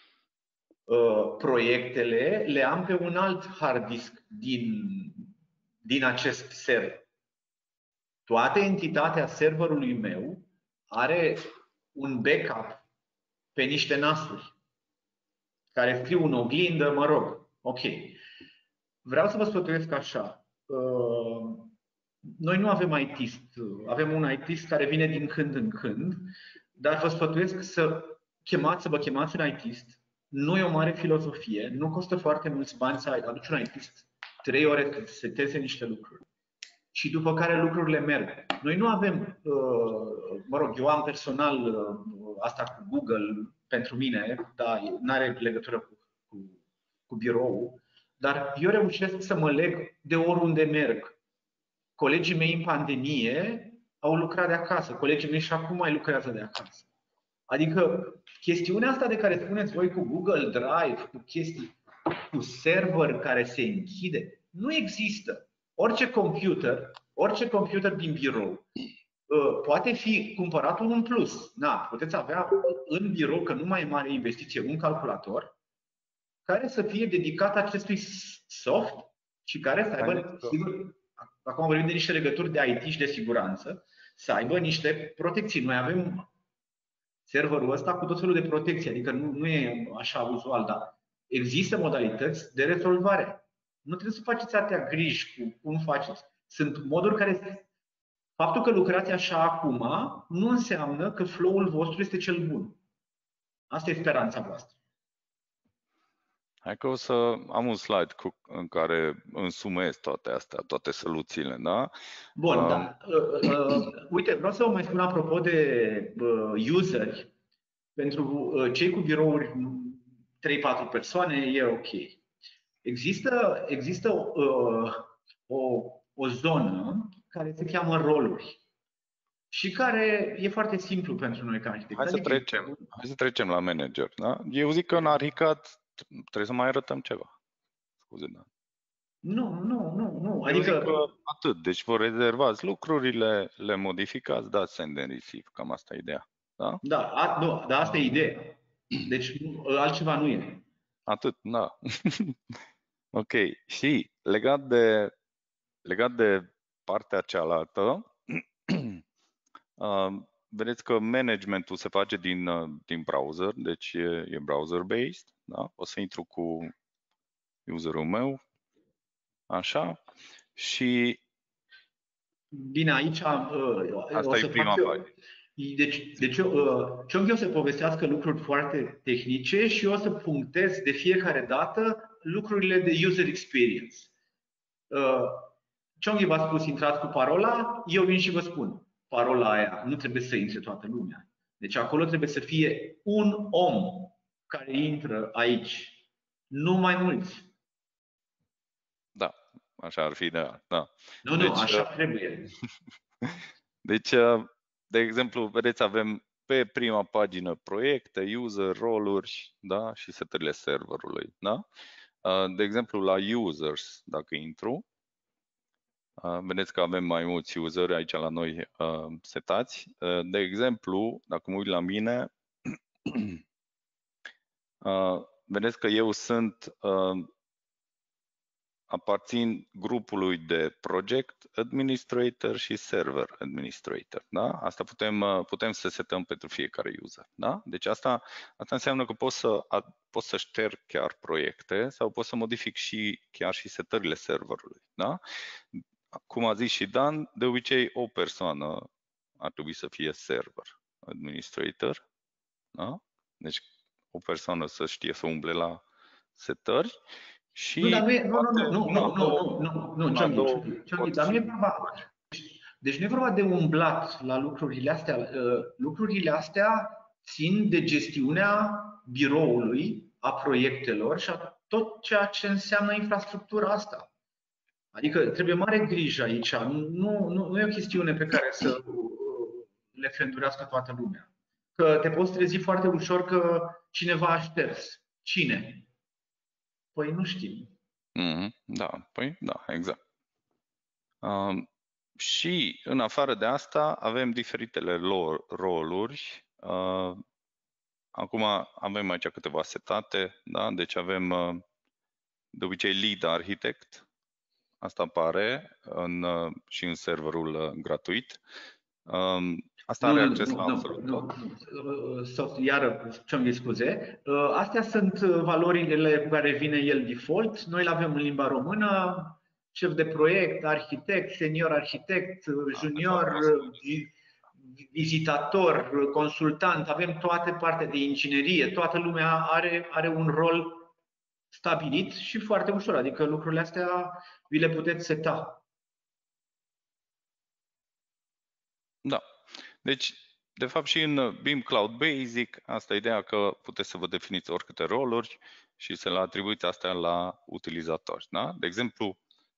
Uh, proiectele le am pe un alt hard disk din, din acest server. Toată entitatea serverului meu are un backup pe niște nasuri care scriu în oglindă, mă rog. Ok. Vreau să vă sfătuiesc așa. Uh, noi nu avem I T-ist. Avem un I T-ist care vine din când în când, dar vă sfătuiesc să chemați, să vă chemați un I T-ist. Nu e o mare filozofie, nu costă foarte mulți bani să aduci un I T-ist trei ore să seteze niște lucruri. Și după care lucrurile merg. Noi nu avem, mă rog, eu am personal asta cu Google pentru mine, dar nu are legătură cu, cu, cu biroul, dar eu reușesc să mă leg de oriunde merg. Colegii mei în pandemie au lucrat de acasă, colegii mei și acum mai lucrează de acasă. Adică chestiunea asta de care spuneți voi cu Google Drive, cu chestii, cu server care se închide, nu există. Orice computer, orice computer din birou poate fi cumpărat unul în plus. Na, puteți avea în birou, că nu mai e mare investiție, un calculator care să fie dedicat acestui soft și care să aibă, sigur, acum vorbim de niște legături de I T și de siguranță, să aibă niște protecții. Noi avem serverul ăsta cu tot felul de protecții, adică nu, nu e așa uzual, dar există modalități de rezolvare. Nu trebuie să faceți atâtea griji cu cum faceți. Sunt moduri care... Faptul că lucrați așa acum nu înseamnă că flow-ul vostru este cel bun. Asta e speranța voastră. Hai că o să am un slide cu, în care însumez toate astea, toate soluțiile, da? Bun, uh, da. Uh, uh, uite, vreau să vă mai spun apropo de uh, useri. Pentru uh, cei cu birouri trei patru persoane e ok. Există, există uh, o, o zonă care se cheamă roluri și care e foarte simplu pentru noi ca arhitecți. Hai să trecem, hai să trecem la manager, da? Eu zic că în Arhicat trebuie să mai arătăm ceva. Scuze, da. Nu, nu, nu, nu. Adică Adică că atât. Deci vă rezervați lucrurile, le modificați, dați send and receive. Cam asta e ideea. Da? Da, a, nu, dar asta e ideea. Deci altceva nu e. Atât, da. Ok. Și legat de, legat de partea cealaltă, uh, vedeți că managementul se face din, uh, din browser, deci e, e browser-based. Da? O să intru cu userul meu. Așa. Și Bine, aici uh, asta o e să prima fac eu. pagină. Deci, deci eu, uh, Cionghi o să povestească lucruri foarte tehnice și eu o să punctez de fiecare dată lucrurile de user experience. Uh, Cionghi v-a spus, intrați cu parola, eu vin și vă spun, parola aia nu trebuie să intre toată lumea. Deci acolo trebuie să fie un om care intră aici, nu mai mulți. Da, așa ar fi ideal. Da. Nu, nu, deci, așa trebuie. Deci, de exemplu, vedeți, avem pe prima pagină proiecte, user, roluri, da, și setările serverului, da? De exemplu, la users, dacă intru, vedeți că avem mai mulți useri aici la noi setați. De exemplu, dacă mă uit la mine, vedeți că eu sunt aparțin grupului de project administrator și server administrator. Da? Asta putem, putem să setăm pentru fiecare user. Da? Deci asta, asta înseamnă că pot să, pot să șterg chiar proiecte sau pot să modific și chiar și setările serverului. Da? Cum a zis și Dan, de obicei o persoană ar trebui să fie server administrator. Da? Deci o persoană să știe să umble la setări. Și nu, dar nu, e, nu, nu, nu, nu, nu, nu, nu, nu, Cionghi, Cionghi, dar nu e vorba. Deci nu e vorba de umblat la lucrurile astea. Lucrurile astea țin de gestiunea biroului, a proiectelor și a tot ceea ce înseamnă infrastructura asta. Adică trebuie mare grijă aici. Nu, nu, nu e o chestiune pe care să le frendurească toată lumea. Că te poți trezi foarte ușor că cineva a șters. Cine? Păi nu știm. Mm-hmm. Da, păi da, exact. Um, și în afară de asta avem diferitele roluri. Uh, acum avem aici câteva setate, da? Deci avem uh, de obicei lead architect. Asta apare în, uh, și în serverul uh, gratuit. Um, asta nu, are nu, acces nu, la nu, absolut nu, tot. nu. Sau, iară, ce-mi scuze. Astea sunt valorile cu care vine el default. Noi le avem în limba română. Șef de proiect, arhitect, senior arhitect, junior, vizitator, consultant. Avem toate partea de inginerie. Toată lumea are, are un rol stabilit și foarte ușor. Adică lucrurile astea vi le puteți seta. Da. Deci, de fapt, și în Beam Cloud Basic, asta e ideea că puteți să vă definiți oricâte roluri și să le atribuiți astea la utilizatori. Da? De exemplu,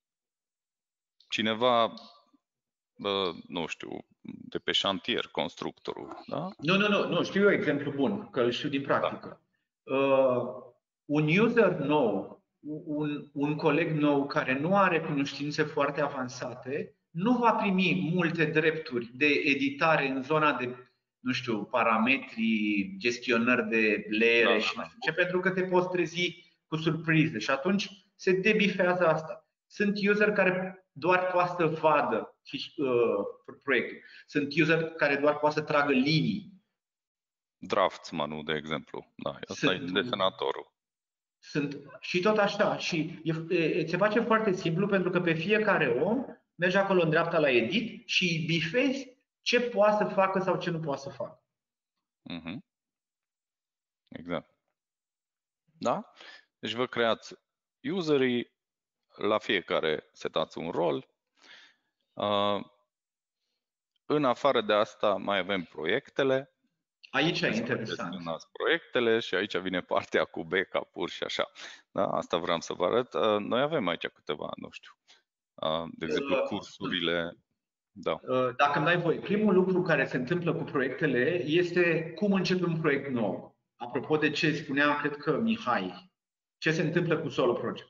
cineva, nu știu, de pe șantier, constructorul. Da? Nu, nu, nu, nu, știu eu exemplu bun, că îl știu din practică. Da. Uh, un user nou, un, un coleg nou care nu are cunoștințe foarte avansate, nu va primi multe drepturi de editare în zona de, nu știu, parametri, gestionări de layere, da, și nu știu ce, pentru că te poți trezi cu surprize și atunci se debifează asta. Sunt user care doar poate să vadă uh, proiectul. Sunt user care doar poate să tragă linii. Draftsman-ul, de exemplu. Da, ăsta e desenatorul. Sunt, și tot așa. Și e, e, se face foarte simplu pentru că pe fiecare om mergi acolo în dreapta la edit și îi bifezi ce poate să facă sau ce nu poate să facă. Mm-hmm. Exact. Da? Deci vă creați userii, la fiecare setați un rol. Uh, în afară de asta mai avem proiectele. Aici e interesant. Proiectele și aici vine partea cu backup-uri și așa. Da? Asta vreau să vă arăt. Uh, noi avem aici câteva, nu știu, uh, de exemplu cursurile. Da. Dacă îmi dai voi, primul lucru care se întâmplă cu proiectele este cum începe un proiect nou. Apropo de ce spunea, cred că Mihai, ce se întâmplă cu Solo Project.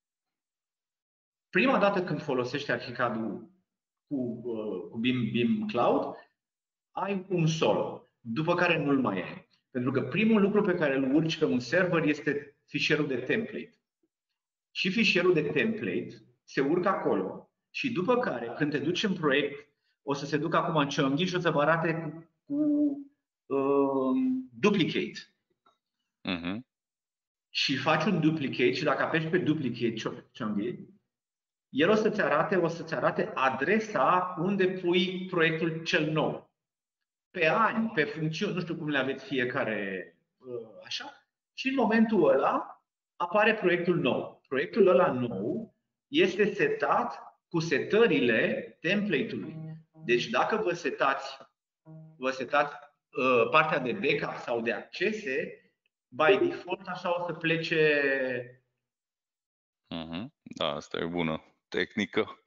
Prima dată când folosești Archicad-ul cu, cu Beam, Beam Cloud, ai un solo, după care nu-l mai ai. Pentru că primul lucru pe care îl urci pe un server este fișierul de template. Și fișierul de template se urcă acolo și după care, când te duci în proiect, o să se ducă acum în Cionghi și o să vă arate cu, cu um, duplicate. Uh-huh. Și faci un duplicate și dacă apeși pe duplicate, Cionghi, el o să-ți arate, o să-ți arate adresa unde pui proiectul cel nou. Pe ani, pe funcțiuni, nu știu cum le aveți fiecare așa. Și în momentul ăla apare proiectul nou. Proiectul ăla nou este setat cu setările template-ului. Deci dacă vă setați, vă setați uh, partea de backup sau de accese, by default așa o să plece. Uh-huh. Da, asta e bună tehnică.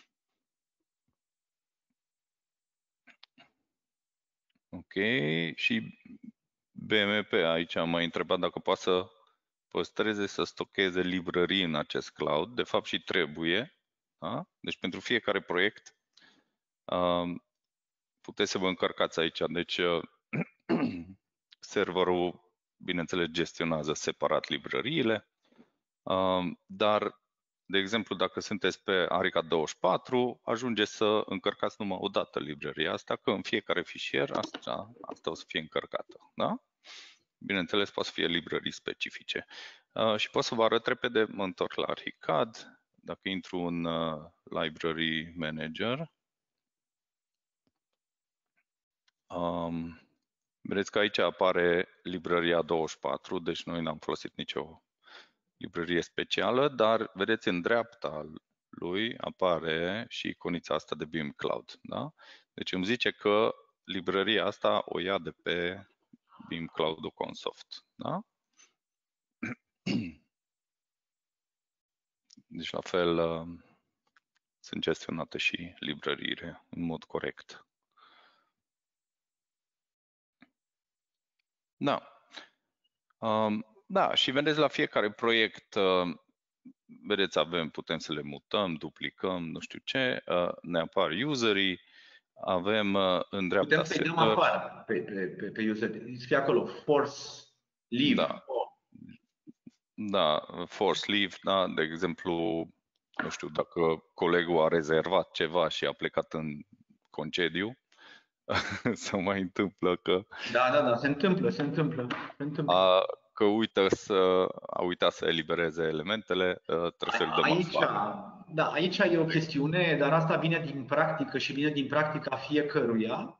Ok, și B M P aici am mai întrebat dacă poate să păstreze, să stocheze librării în acest cloud. De fapt și trebuie. Da? Deci pentru fiecare proiect uh, puteți să vă încărcați aici. Deci uh, serverul, bineînțeles, gestionează separat librăriile, uh, dar de exemplu, dacă sunteți pe Archicad douăzeci și patru, ajunge să încărcați numai o dată librăria asta, că în fiecare fișier asta, asta o să fie încărcată. Da? Bineînțeles, poate să fie librării specifice. Uh, și pot să vă arăt repede, mă întorc la Archicad, dacă intru în uh, Library Manager. Um, vedeți că aici apare librăria douăzeci și patru, deci noi n-am folosit nicio librărie specială, dar vedeți în dreapta lui apare și iconița asta de Beam Cloud. Da? Deci îmi zice că librăria asta o ia de pe Beam Cloud-ul Consoft. Da? Deci la fel sunt gestionate și librăriile în mod corect. Da. Um, da, și vedeți la fiecare proiect, uh, vedeți, avem, putem să le mutăm, duplicăm, nu știu ce, uh, ne apar userii, avem uh, în dreapta putem să-i dăm setări. afară pe, pe, pe, pe user. Să fie acolo, force, leave. Da. Da, force leave, da, de exemplu, nu știu, dacă colegul a rezervat ceva și a plecat în concediu, se mai întâmplă că Da, da, da, se întâmplă, se întâmplă, se întâmplă. A, că uită să, a uitat să elibereze elementele, trebuie să-l dăm aici, afară. Da, aici e o chestiune, dar asta vine din practică și vine din practica fiecăruia.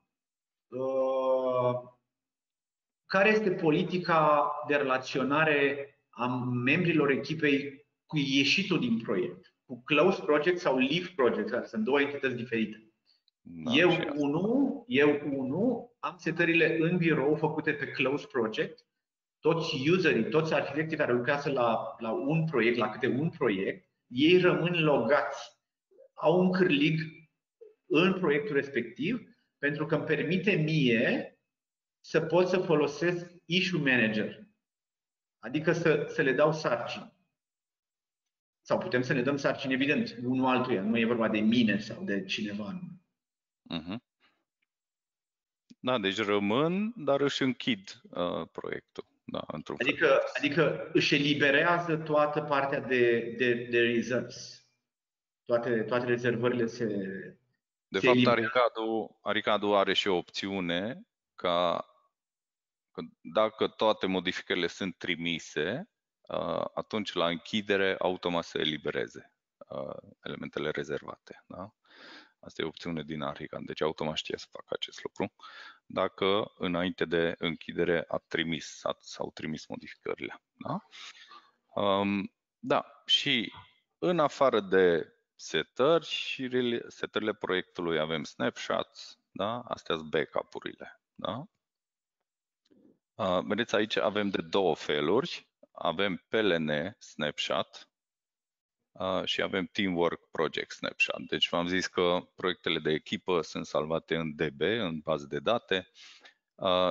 Care este politica de relaționare a membrilor echipei cu ieșitul din proiect? Cu close project sau leave project, care sunt două entități diferite. Da, eu, unu, eu, unu, am setările în birou făcute pe close project. Toți userii, toți arhitecții care lucrează la, la un proiect, la câte un proiect, ei rămân logați. Au un cârlig în proiectul respectiv, pentru că îmi permite mie să pot să folosesc issue manager. Adică să, să le dau sarcini. Sau putem să ne dăm sarcini, evident, unul altuia. Nu e vorba de mine sau de cineva. Uh-huh. Da, deci rămân, dar își închid uh, proiectul. Da, într-un adică, fel. adică își eliberează toată partea de, de, de reserves. Toate, toate rezervările se De se fapt, eliberează. Aricadu, Aricadu are și o opțiune ca că dacă toate modificările sunt trimise, uh, atunci la închidere automat se elibereze uh, elementele rezervate. Da? Asta e o opțiune din Aricadu, deci automat știe să facă acest lucru. Dacă înainte de închidere a trimis, s-au trimis modificările. Da? Um, da, și în afară de setări și setările proiectului avem snapshots, da? Astea sunt backup-urile. Da? Uh, vedeți, aici avem de două feluri. Avem P L N snapshot uh, și avem Teamwork Project snapshot. Deci v-am zis că proiectele de echipă sunt salvate în D B, în bază de date. Uh,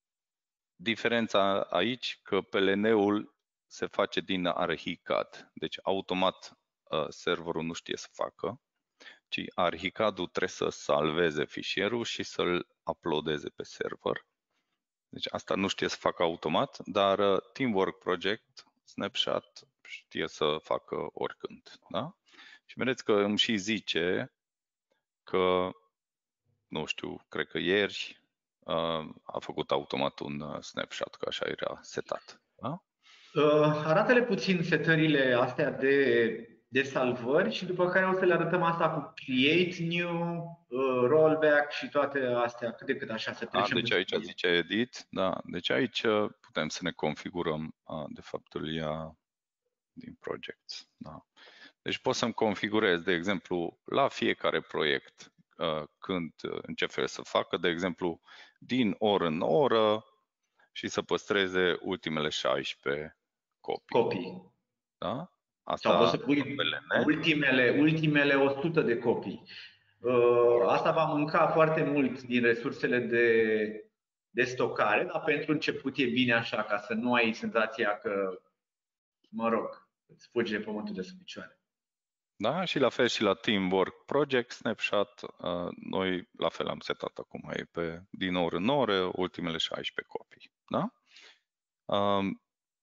diferența aici că P L N-ul se face din ArchiCAD. Deci automat uh, serverul nu știe să facă, ci ArchiCAD-ul trebuie să salveze fișierul și să-l uploadeze pe server. Deci asta nu știe să facă automat, dar uh, Teamwork Project Snapshot știe să facă oricând. Da? Și vedeți că îmi și zice că, nu știu, cred că ieri uh, a făcut automat un uh, snapshot, că așa era setat. Da? Uh, arată-le puțin setările astea de, de salvări și după care o să le arătăm asta cu create new, uh, rollback și toate astea, cât de cât așa să trecem. A, deci aici zice edit, da, deci aici putem să ne configurăm, a, de fapt îl ia din projects. Da. Deci pot să-mi configurez, de exemplu, la fiecare proiect uh, când încep să facă, de exemplu, din oră în oră și să păstreze ultimele șaisprezece copii. Copii. Da? Asta Sau poți să pui ultimele, ultimele o sută de copii. Uh, asta va mânca foarte mult din resursele de, de stocare, dar pentru început e bine așa, ca să nu ai senzația că, mă rog, îți fugi de pământul de sub picioare. Da, și la fel și la Teamwork Project Snapshot, uh, noi la fel am setat acum, e pe din oră în oră, ultimele șaisprezece copii. Da? Um,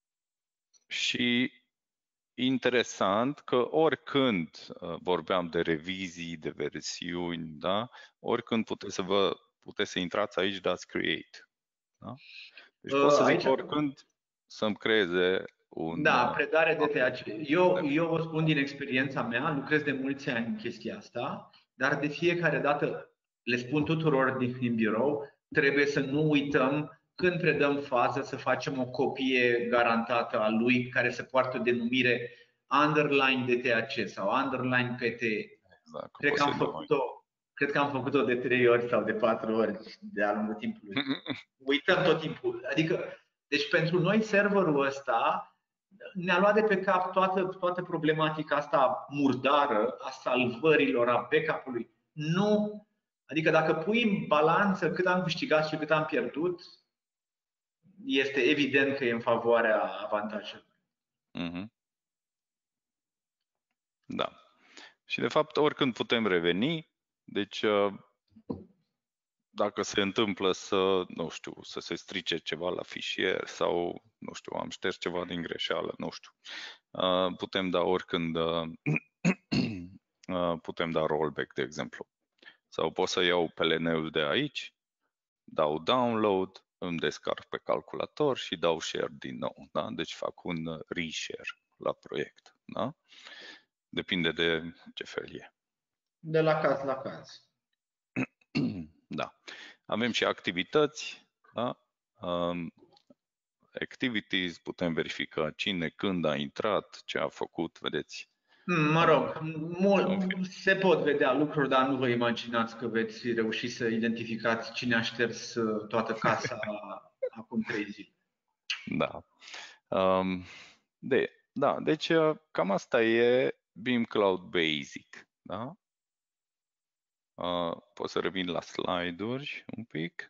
și interesant că oricând uh, vorbeam de revizii, de versiuni, da? Oricând puteți să vă puteți să intrați aici, dați create. Da? Deci uh, pot să zic aici... oricând să-mi creeze un... Da, predare de T H C. Eu, eu vă spun din experiența mea, lucrez de mulți ani în chestia asta, dar de fiecare dată le spun tuturor din, din birou, trebuie să nu uităm când predăm fază să facem o copie garantată a lui care se poartă denumire underline D T A C sau underline P T E. Exact, Cred că, am făcut-o, cred că am făcut-o de trei ori sau de patru ori de-a lungul timpului. Uităm tot timpul. Adică, deci pentru noi serverul ăsta ne-a luat de pe cap toată, toată problematica asta murdară a salvărilor, a backup-ului. Nu. Adică dacă pui în balanță cât am câștigat și cât am pierdut, este evident că e în favoarea avantajelor. Mm-hmm. Da. Și de fapt, oricând putem reveni, deci dacă se întâmplă să, nu știu, să se strice ceva la fișier sau, nu știu, am șters ceva din greșeală, nu știu, putem da oricând, putem da rollback, de exemplu. Sau pot să iau P L N-ul de aici, dau download, îmi descarc pe calculator și dau share din nou. Da? Deci fac un reshare la proiect. Da? Depinde de ce fel e. De la caz la caz. Da. Avem și activități. Da? Um, activities, putem verifica cine, când a intrat, ce a făcut, vedeți. Mă rog, mult, se pot vedea lucruri, dar nu vă imaginați că veți reuși să identificați cine a șters toată casa acum trei zile. Da. Um, de, da, deci cam asta e Beam Cloud Basic. Da? Uh, pot să revin la slide-uri un pic.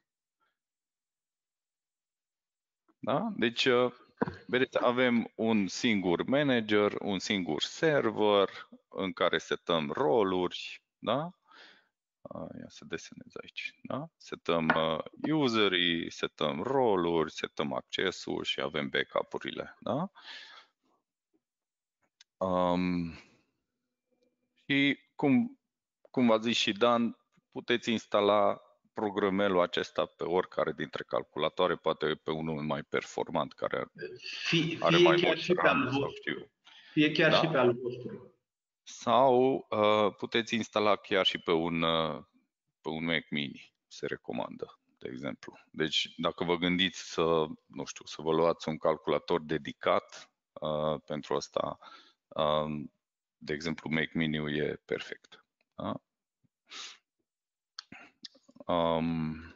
Da? Deci, uh, vedeți, avem un singur manager, un singur server în care setăm roluri, da? Uh, ia să desenez aici, da? Setăm uh, userii, setăm roluri, setăm accesul și avem backup-urile, da? Um, și cum, cum v-a zis și Dan, puteți instala programelul acesta pe oricare dintre calculatoare, poate pe unul mai performant, care fie, are fie mai chiar mult și pe al vostru. Fie chiar da? și pe al vostru. Sau uh, puteți instala chiar și pe un, uh, pe un Mac Mini, se recomandă, de exemplu. Deci dacă vă gândiți să, nu știu, să vă luați un calculator dedicat uh, pentru asta, uh, de exemplu, Mac Mini-ul e perfect. Da? Um,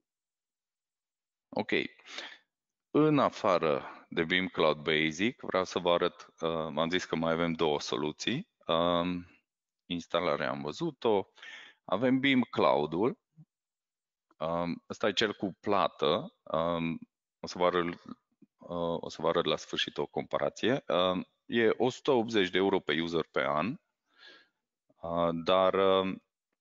ok. În afară de Beam Cloud Basic, vreau să vă arăt, uh, m-am zis că mai avem două soluții. Um, instalarea am văzut-o. Avem Beam Cloud-ul. Um, ăsta e cel cu plată. Um, o, să vă arăt, uh, o să vă arăt la sfârșit o comparație. Um, e o sută optzeci de euro pe user pe an, uh, dar uh,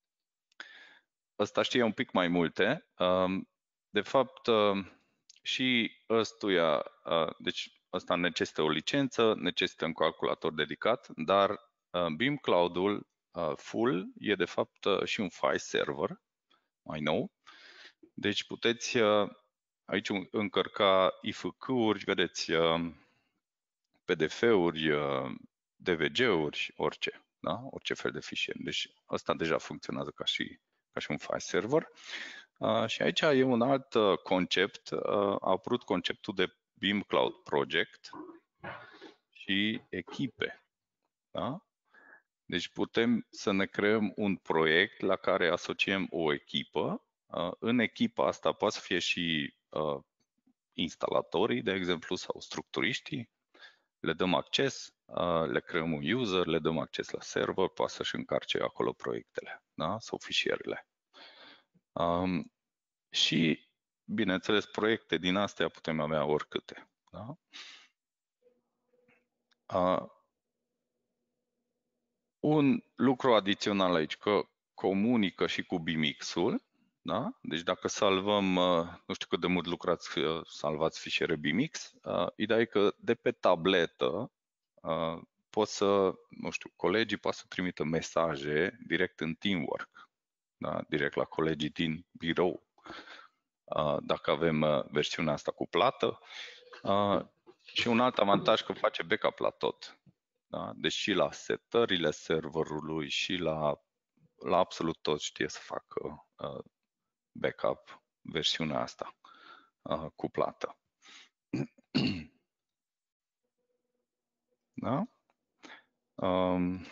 ăsta știe un pic mai multe. Um, de fapt, uh, și ăstuia, uh, deci ăsta necesită o licență, necesită un calculator dedicat, dar uh, Beam Cloud-ul uh, full e de fapt uh, și un file server mai nou. Deci puteți uh, aici încărca I F Q-uri, vedeți, uh, P D F-uri, uh, D V G-uri, orice, da? Orice fel de fișier. Deci ăsta deja funcționează ca și, ca și un file server. Uh, și aici e un alt uh, concept, uh, a apărut conceptul de Beam Cloud Project și echipe. Da? Deci putem să ne creăm un proiect la care asociem o echipă. Uh, în echipa asta poate să fie și uh, instalatorii, de exemplu, sau structuriștii. Le dăm acces, uh, le creăm un user, le dăm acces la server, poate să-și încarce acolo proiectele, da? Sau fișierele. Um, și, bineînțeles, proiecte din astea putem avea oricâte. Da? Uh, un lucru adițional aici, că comunică și cu BeamX-ul. Da? Deci dacă salvăm, uh, nu știu cât de mult lucrați, uh, salvați fișiere BeamX, uh, ideea e că de pe tabletă uh, pot să, nu știu, colegii pot să trimită mesaje direct în Teamwork, da? Direct la colegii din birou. Dacă avem versiunea asta cu plată. Și un alt avantaj că face backup la tot. Da? Deci și la setările serverului și la, la absolut tot știe să facă backup versiunea asta cu plată. Da? Um,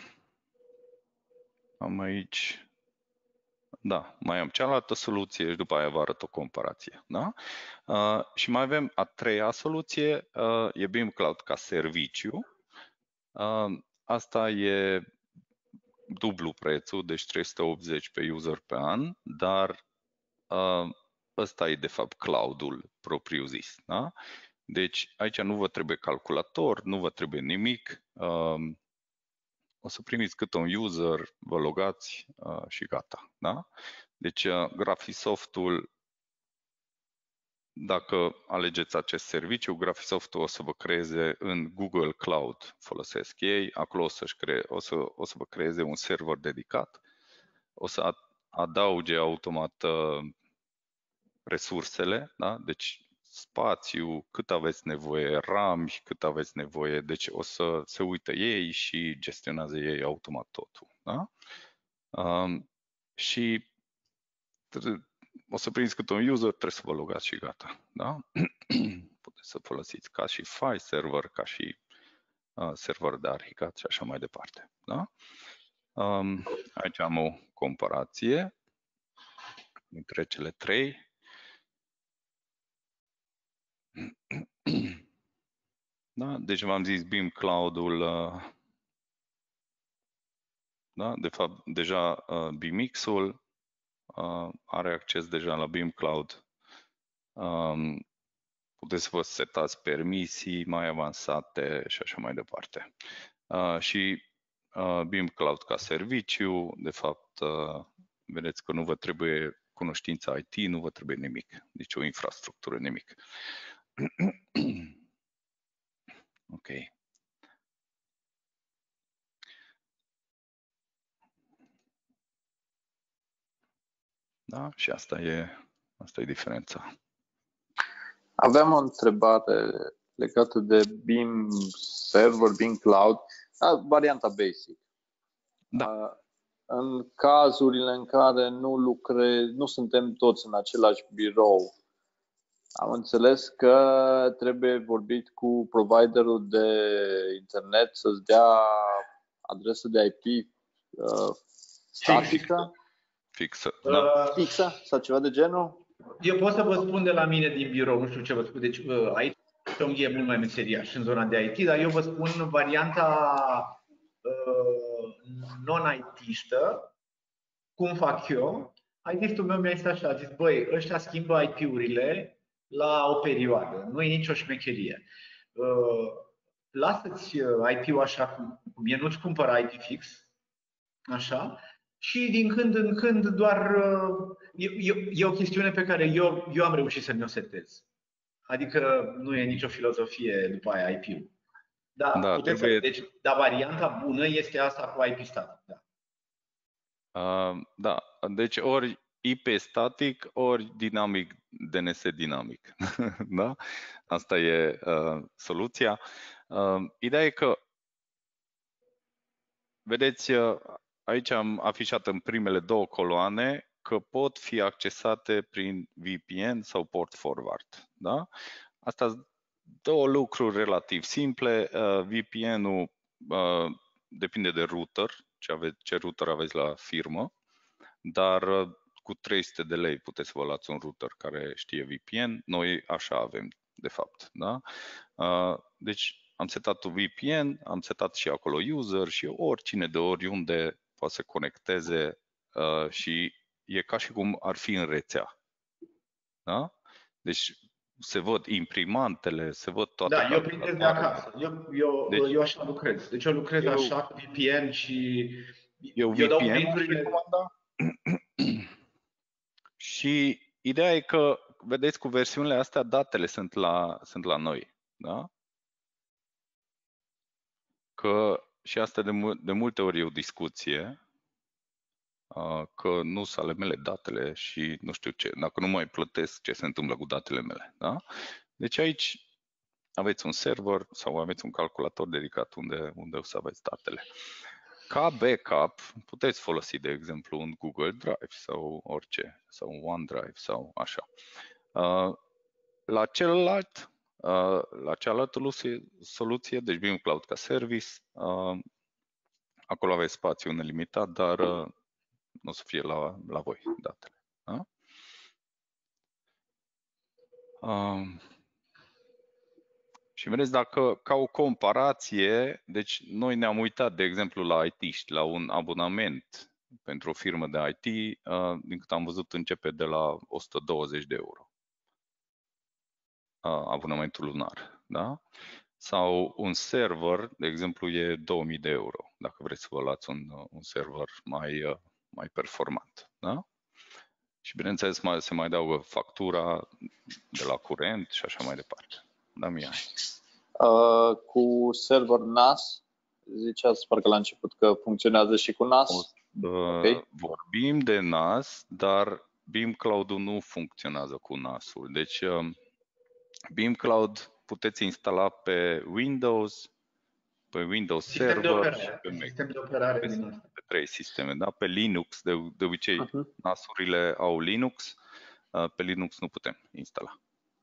am aici, da, mai am cealaltă soluție și după aia vă arăt o comparație. Da? Uh, și mai avem a treia soluție, uh, e Beam Cloud ca serviciu. Uh, asta e dublu prețul, deci trei sute optzeci pe user pe an, dar uh, ăsta e de fapt cloud-ul propriu-zis. Da? Deci aici nu vă trebuie calculator, nu vă trebuie nimic. Uh, o să primiți câte un user, vă logați uh, și gata. Da? Deci uh, Graphisoft-ul, dacă alegeți acest serviciu, Graphisoft-ul o să vă creeze în Google Cloud, folosesc ei, acolo o, să-și cree, o, să, o să vă creeze un server dedicat, o să adauge automat uh, resursele, da? Deci spațiu, cât aveți nevoie, RAM, cât aveți nevoie, deci o să se uită ei și gestionează ei automat totul. Da? Um, și o să prindeți câte un user, trebuie să vă logați și gata. Da? Puteți să folosiți ca și file server, ca și uh, server de arhicat și așa mai departe. Da? Um, aici am o comparație între cele trei. Da? Deci v-am zis Beam Cloud-ul, uh, da? De fapt, deja uh, BeamX-ul uh, are acces deja la Beam Cloud. Um, puteți să vă setați permisii mai avansate și așa mai departe. Uh, și uh, Beam Cloud ca serviciu, de fapt, uh, vedeți că nu vă trebuie cunoștința I T, nu vă trebuie nimic, nici o infrastructură, nimic. Ok. Da? Și asta e, asta e diferența. Aveam o întrebare legată de Beam Server, Beam Cloud, varianta basic. Da. În cazurile în care nu lucre, nu suntem toți în același birou, am înțeles că trebuie vorbit cu providerul de internet să-ți dea adresă de I P uh, statică? Fixă. Da. Fixă sau ceva de genul? Eu pot să vă spun de la mine din birou, nu știu ce vă spun, deci aici e mult mai meseriaș în zona de I T, dar eu vă spun varianta uh, non-I T-ștă, cum fac eu. I T-istul meu mi-a zis așa, a zis, băi, ăștia schimbă I P-urile la o perioadă, nu e nicio șmecherie. Uh, lasă-ți I P-ul așa cum, cum e, nu-ți cumpără I P fix, așa, și din când în când doar e, e, e o chestiune pe care eu, eu am reușit să mi-o setez. Adică nu e nicio filozofie după aia I P-ul. Da, da, puteți trebuie... să, deci, dar varianta bună este asta cu I P static. Da. Uh, da, deci ori I P static, ori dinamic D N S dinamic. Da? Asta e uh, soluția. Uh, ideea e că, vedeți, uh, aici am afișat în primele două coloane că pot fi accesate prin V P N sau port forward. Da? Asta sunt două lucruri relativ simple. Uh, V P N-ul uh, depinde de router, ce, aveți, ce router aveți la firmă, dar uh, cu trei sute de lei puteți să vă luați un router care știe V P N. Noi așa avem, de fapt. Da? Uh, deci am setat un V P N, am setat și acolo user și oricine de oriunde poate să conecteze uh, și e ca și cum ar fi în rețea. Da? Deci se văd imprimantele, se văd toate. Da, eu printez de acasă. Eu, eu, deci, eu așa lucrez. Deci eu lucrez eu, așa cu V P N și eu, eu dau printurile. Și ideea e că, vedeți, cu versiunile astea, datele sunt la, sunt la noi. Da? Că și asta de, de multe ori e o discuție, că nu sunt ale mele datele și nu știu ce, dacă nu mai plătesc, ce se întâmplă cu datele mele. Da? Deci aici aveți un server sau aveți un calculator dedicat unde, unde o să aveți datele. Ca backup puteți folosi, de exemplu, un Google Drive sau orice, sau un OneDrive sau așa. La celălalt, la cealaltă soluție, deci Beam Cloud ca service, acolo aveți spațiu nelimitat, dar nu o să fie la, la voi datele. Da? Um, și vedeți, dacă ca o comparație, deci noi ne-am uitat, de exemplu, la I T-ști, la un abonament pentru o firmă de I T, uh, din cât am văzut, începe de la o sută douăzeci de euro. Uh, abonamentul lunar, da? Sau un server, de exemplu, e două mii de euro, dacă vreți să vă luați un, un server mai, uh, mai performant, da? Și bineînțeles mai, se mai adaugă factura de la curent și așa mai departe. Da, Mihai? Uh, cu server N A S, ziceați parcă la început că funcționează și cu N A S. O, uh, okay. Vorbim de N A S, dar Beam Cloud-ul nu funcționează cu N A S-ul. Deci uh, Beam Cloud puteți instala pe Windows, pe Windows sistem Server de și pe Mac. Sistem de operare pe, din asta. pe trei sisteme, da? Pe Linux, de, de obicei Uh-huh. N A S-urile au Linux, uh, pe Linux nu putem instala.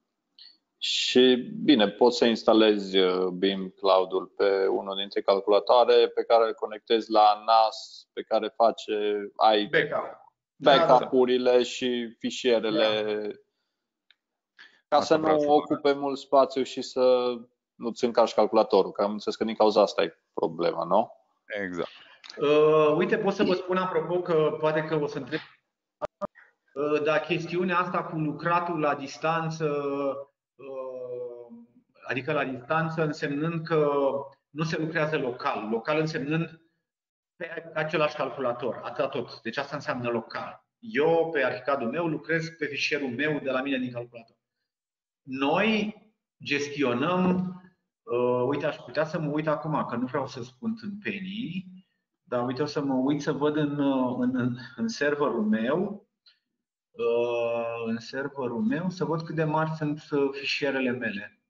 Și bine, poți să instalezi Beam Cloud-ul pe unul dintre calculatoare pe care îl conectezi la N A S, pe care face ai Backup. backup-urile da, da. și fișierele, da. ca asta să nu să ocupe mult spațiu și să nu-ți încarci calculatorul, că am înțeles că din cauza asta e problema, nu? Exact. Uh, uite, pot să vă spun apropo că poate că o să întreb, uh, dar chestiunea asta cu lucratul la distanță, uh, adică la distanță însemnând că nu se lucrează local, local însemnând pe același calculator, atât tot. Deci asta înseamnă local. Eu pe Archicad-ul meu lucrez pe fișierul meu de la mine din calculator. Noi gestionăm, uh, uite, aș putea să mă uit acum, că nu vreau să spun tâmpenii, dar uite, o să mă uit să văd în, în, în serverul meu, uh, în serverul meu, să văd cât de mari sunt fișierele mele.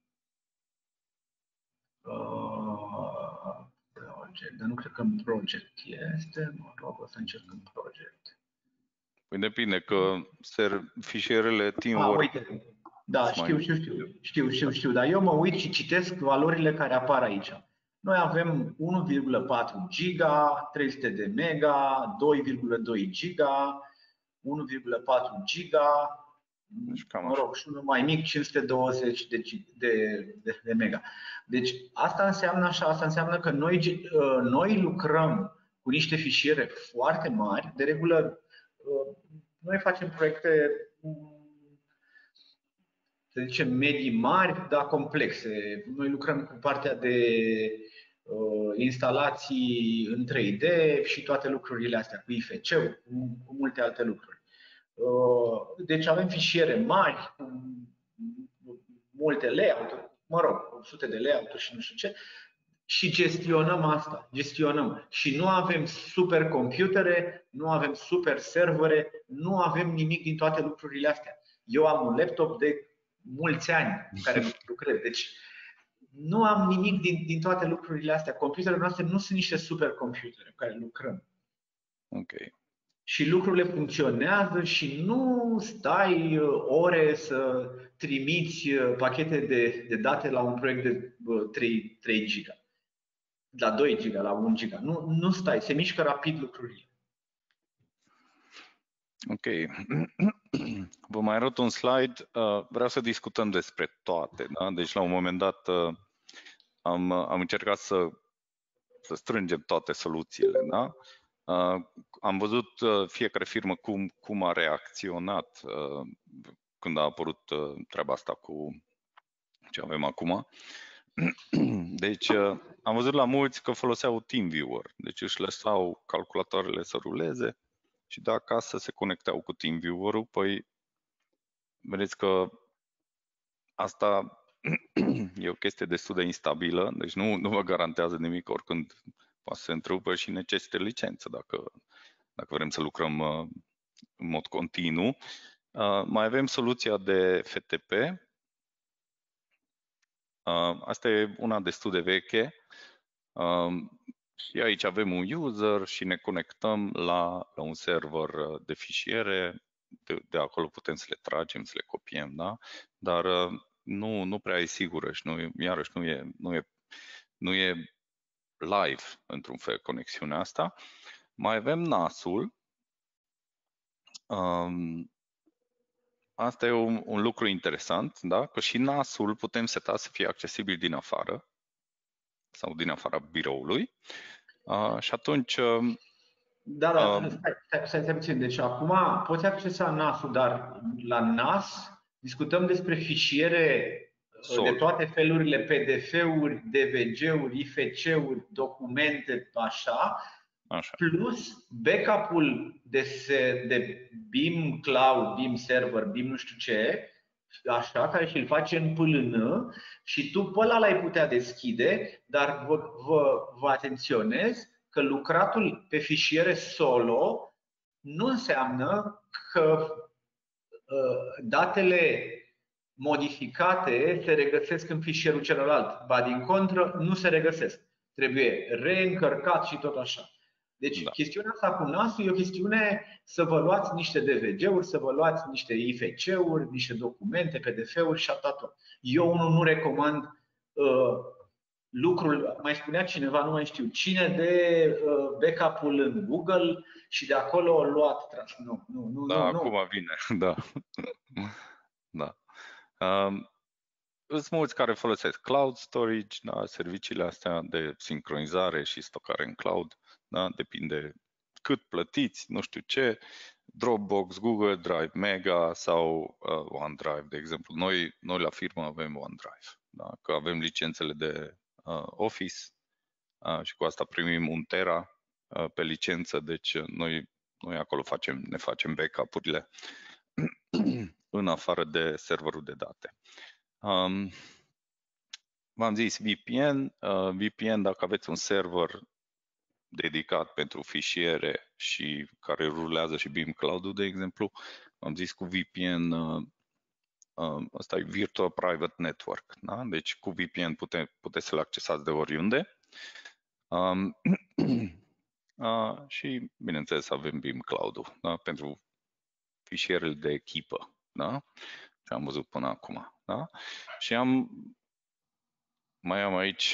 Uh, project, dar nu cred că în project este, mă rog, o să încerc în project. Păi depinde că ser, fișierele Teamwork. Ah, uite. Da, știu, știu, știu, știu, știu, știu, dar eu mă uit și citesc valorile care apar aici. Noi avem unu virgulă patru giga, trei sute de mega, doi virgulă doi giga, unu virgulă patru giga, deci cam mă rog, și unul mai mic, cinci sute douăzeci de, de, de, de mega. Deci asta înseamnă așa, asta înseamnă că noi, noi lucrăm cu niște fișiere foarte mari. De regulă, noi facem proiecte, să zicem, medii mari, dar complexe. Noi lucrăm cu partea de uh, instalații în trei D și toate lucrurile astea, cu I F C-ul, cu, cu multe alte lucruri. Uh, deci avem fișiere mari, cu multe layout-uri, mă rog, sute de layout-uri și nu știu ce, și gestionăm asta, gestionăm. Și nu avem super computere, nu avem super servere, nu avem nimic din toate lucrurile astea. Eu am un laptop de mulți ani în care lucrez, deci nu am nimic din, din toate lucrurile astea. Computerele noastre nu sunt niște supercomputere cu care lucrăm. Ok. Și lucrurile funcționează și nu stai ore să trimiți pachete de, de date la un proiect de trei, trei giga, la doi giga, la unu giga. Nu, nu stai, se mișcă rapid lucrurile. Ok. Vă mai arăt un slide. Vreau să discutăm despre toate. Da? Deci la un moment dat am, am încercat să, să strângem toate soluțiile. Da? Am văzut fiecare firmă cum, cum a reacționat când a apărut treaba asta cu ce avem acum. Deci am văzut la mulți că foloseau TeamViewer. Deci își lăsau calculatoarele să ruleze și de acasă se conectau cu TeamViewer-ul. Păi vedeți că asta e o chestie destul de instabilă, deci nu, nu vă garantează nimic, oricând poate să se întrerupă și necesită licență dacă, dacă vrem să lucrăm în mod continuu. Mai avem soluția de F T P. Asta e una destul de veche. Și aici avem un user și ne conectăm la, la un server de fișiere. De, de acolo putem să le tragem, să le copiem, da? Dar nu, nu prea e sigură și nu, iarăși nu e, nu e, nu e live, într-un fel, conexiunea asta. Mai avem N A S-ul. Um, asta e un, un lucru interesant, da? Că și N A S-ul putem seta să fie accesibil din afară sau din afara biroului. Uh, și atunci... Uh, Da, da, uh, stai, stai, stai, stai puțin. Deci acum poți accesa N A S-ul, dar la N A S discutăm despre fișiere Sol. De toate felurile, P D F-uri, D V G-uri, I F C-uri, documente, așa, așa. Plus backup-ul de, de B I M Cloud, B I M Server, B I M nu știu ce, așa, care și-l face în P L N și tu pe ăla l-ai putea deschide, dar vă, vă, vă atenționez că lucratul pe fișiere solo nu înseamnă că uh, datele modificate se regăsesc în fișierul celălalt. Ba din contră, nu se regăsesc. Trebuie reîncărcat și tot așa. Deci da. Chestiunea asta cu N A S-ul e o chestiune să vă luați niște D V G-uri, să vă luați niște I F C-uri, niște documente, P D F-uri și atât tot. Eu unul nu recomand uh, lucrul, mai spunea cineva, nu mai știu cine, de uh, backup-ul în Google și de acolo o luat. Nu, nu, nu. Da, nu, acum nu. vine, da. Da. Um, sunt mulți care folosesc cloud storage, da, serviciile astea de sincronizare și stocare în cloud, da, depinde cât plătiți, nu știu ce, Dropbox, Google Drive, Mega sau uh, OneDrive, de exemplu. Noi, noi la firmă avem OneDrive, da, că avem licențele de uh, Office uh, și cu asta primim un tera uh, pe licență, deci noi, noi acolo facem, ne facem backup-urile în afară de serverul de date. Um, v-am zis V P N. Uh, V P N, dacă aveți un server dedicat pentru fișiere și care rulează și B I M Cloud-ul, de exemplu, am zis cu V P N, uh, uh, asta e Virtual Private Network. Da? Deci cu V P N pute, puteți să-l accesați de oriunde. Um, uh, și, bineînțeles, avem B I M Cloud-ul, da? Pentru fișierele de echipă. Da? Ce am văzut până acum. Da? Și am mai am aici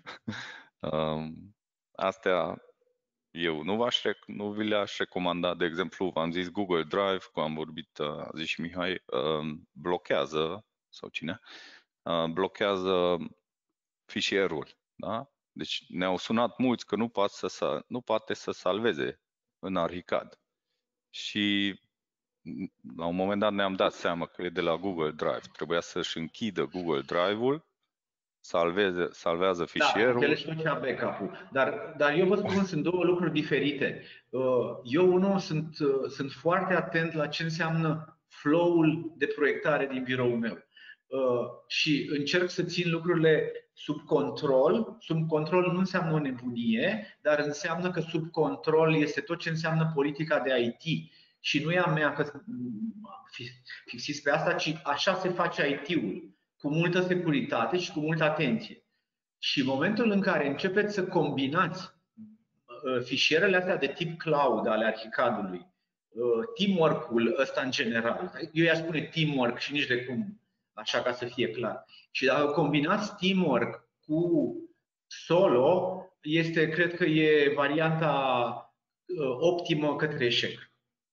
um, astea eu nu, v-aș, nu vi le-aș recomanda, de exemplu, v-am zis Google Drive, cum am vorbit, a zis și Mihai, um, blochează, sau cine, uh, blochează fișierul. Da? Deci ne-au sunat mulți că nu poate să, nu poate să salveze în Archicad. Și la un moment dat ne-am dat seama că e de la Google Drive. Trebuia să-și închidă Google Drive-ul, salveze, salvează fișierul. Da, el își făcea backup-ul. Dar, dar eu vă spun, sunt două lucruri diferite. Eu, unul, sunt, sunt foarte atent la ce înseamnă flow-ul de proiectare din biroul meu. Și încerc să țin lucrurile sub control. Sub control nu înseamnă o nebunie, dar înseamnă că sub control este tot ce înseamnă politica de I T. Și nu e a mea că fixiți pe asta, ci așa se face I T-ul, cu multă securitate și cu multă atenție. Și în momentul în care începeți să combinați fișierele astea de tip cloud ale Archicad-ului, teamwork-ul ăsta în general, eu i-aș spune teamwork și nici de cum, așa ca să fie clar. Și dacă combinați teamwork cu solo, este, cred că e varianta optimă către eșec.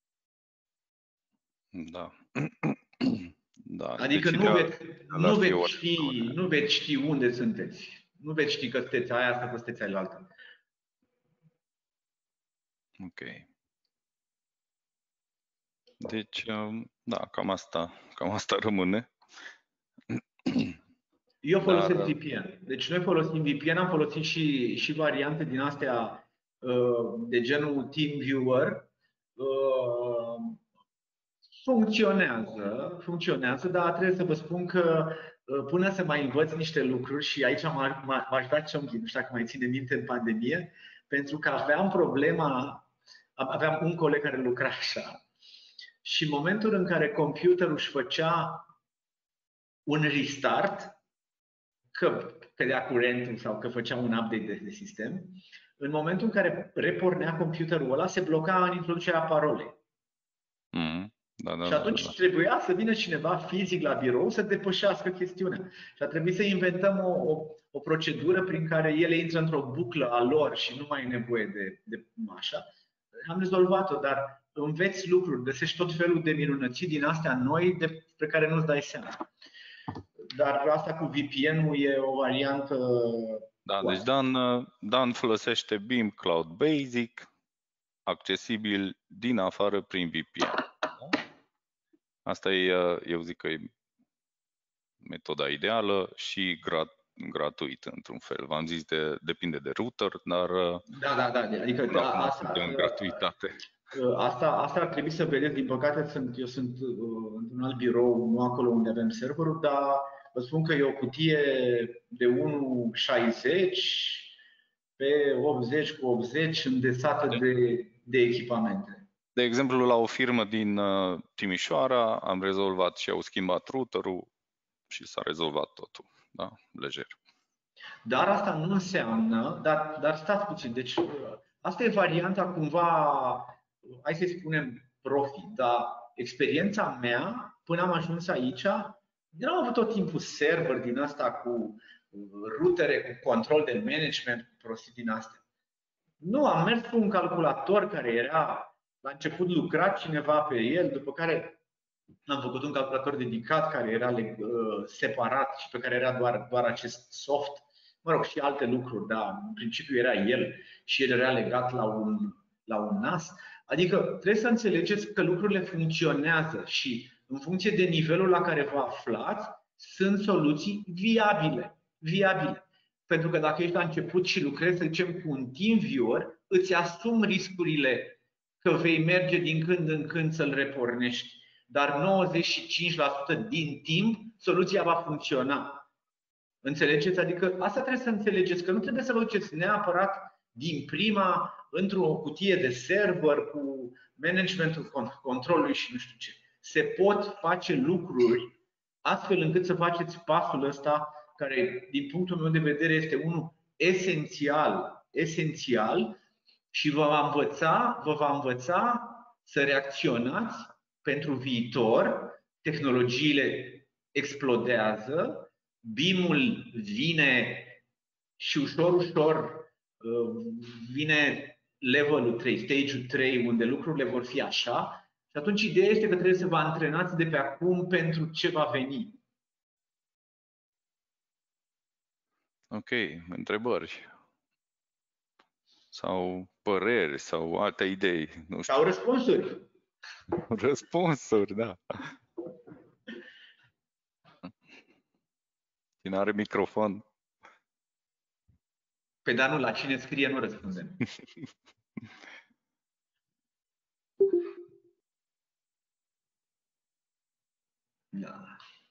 Da. Da, adică deci nu, veți, nu, veți ști, nu veți ști unde sunteți. Nu veți ști că sunteți aia asta, că sunteți aia altă. Ok. Deci, da, cam asta, cam asta rămâne. Eu folosesc Dar... V P N. Deci noi folosim V P N, am folosit și, și variante din astea de genul TeamViewer. Funcționează, funcționează, dar trebuie să vă spun că până să mai învăț niște lucruri și aici m-aș da cionghi, nu știu dacă mai ține minte în pandemie, pentru că aveam problema, aveam un coleg care lucra așa și în momentul în care computerul își făcea un restart, că cădea curentul sau că făcea un update de, de sistem, în momentul în care repornea computerul ăla, se bloca în introducerea parolei. Mm-hmm. Da, da, și atunci da, da. Trebuia să vină cineva fizic la birou să depășească chestiunea. Și a trebuit să inventăm o, o, o procedură prin care ele intră într-o buclă a lor și nu mai e nevoie de, de așa. Am rezolvat-o, dar înveți lucruri, găsești tot felul de minunății din astea noi despre care nu-ți dai seama. Dar asta cu V P N-ul e o variantă. Da, deci Dan, Dan folosește Beam Cloud Basic, accesibil din afară prin V P N. Da? Asta e, eu zic că e metoda ideală și grat, gratuit într-un fel. V-am zis, de, depinde de router, dar da, da, da, adică da, asta, de gratuitate. Asta, asta ar trebui să vedeți. Din păcate, sunt, eu sunt uh, într-un alt birou, nu acolo unde avem serverul, dar vă spun că e o cutie de unu virgulă șaizeci pe optzeci cu optzeci îndesată de, de echipamente. De exemplu, la o firmă din uh, Timișoara am rezolvat și au schimbat routerul și s-a rezolvat totul, da? Lejer. Dar asta nu înseamnă, dar, dar stați puțin, deci asta e varianta cumva, hai să spunem profi, dar experiența mea până am ajuns aici, nu am avut tot timpul server din asta cu rutere, cu control de management, cu prostii din astea. Nu, am mers cu un calculator care era, la început lucra cineva pe el, după care am făcut un calculator dedicat care era uh, separat și pe care era doar, doar acest soft, mă rog, și alte lucruri, dar în principiu era el și el era legat la un, la un N A S. Adică trebuie să înțelegeți că lucrurile funcționează și în funcție de nivelul la care vă aflați, sunt soluții viabile. viabile. Pentru că dacă ești la început și lucrezi, să zicem, cu un TeamViewer, îți asumi riscurile că vei merge din când în când să-l repornești. Dar nouăzeci și cinci la sută din timp, soluția va funcționa. Înțelegeți? Adică asta trebuie să înțelegeți, că nu trebuie să vă duceți neapărat din prima într-o cutie de server cu managementul controlului și nu știu ce. Se pot face lucruri astfel încât să faceți pasul ăsta, care din punctul meu de vedere este unul esențial, esențial și vă va învăța, vă va învăța să reacționați pentru viitor. Tehnologiile explodează, B I M-ul vine și ușor, ușor vine levelul trei, stage-ul trei, unde lucrurile vor fi așa. Și atunci ideea este că trebuie să vă antrenați de pe acum pentru ce va veni. Ok, întrebări sau păreri sau alte idei, nu știu. Sau răspunsuri. Răspunsuri, da. Cine are microfon? Pe dar nu, la cine scrie nu răspundem. Da.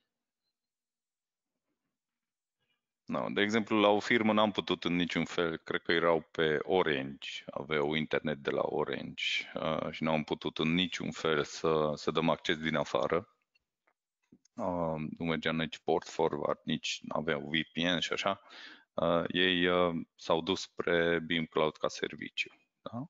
No, de exemplu, la o firmă n-am putut în niciun fel, cred că erau pe Orange, aveau internet de la Orange uh, și n-am putut în niciun fel să, să dăm acces din afară. Uh, nu mergea nici port forward, nici nu aveau V P N și așa. Uh, ei uh, s-au dus spre Beam Cloud ca serviciu. Da?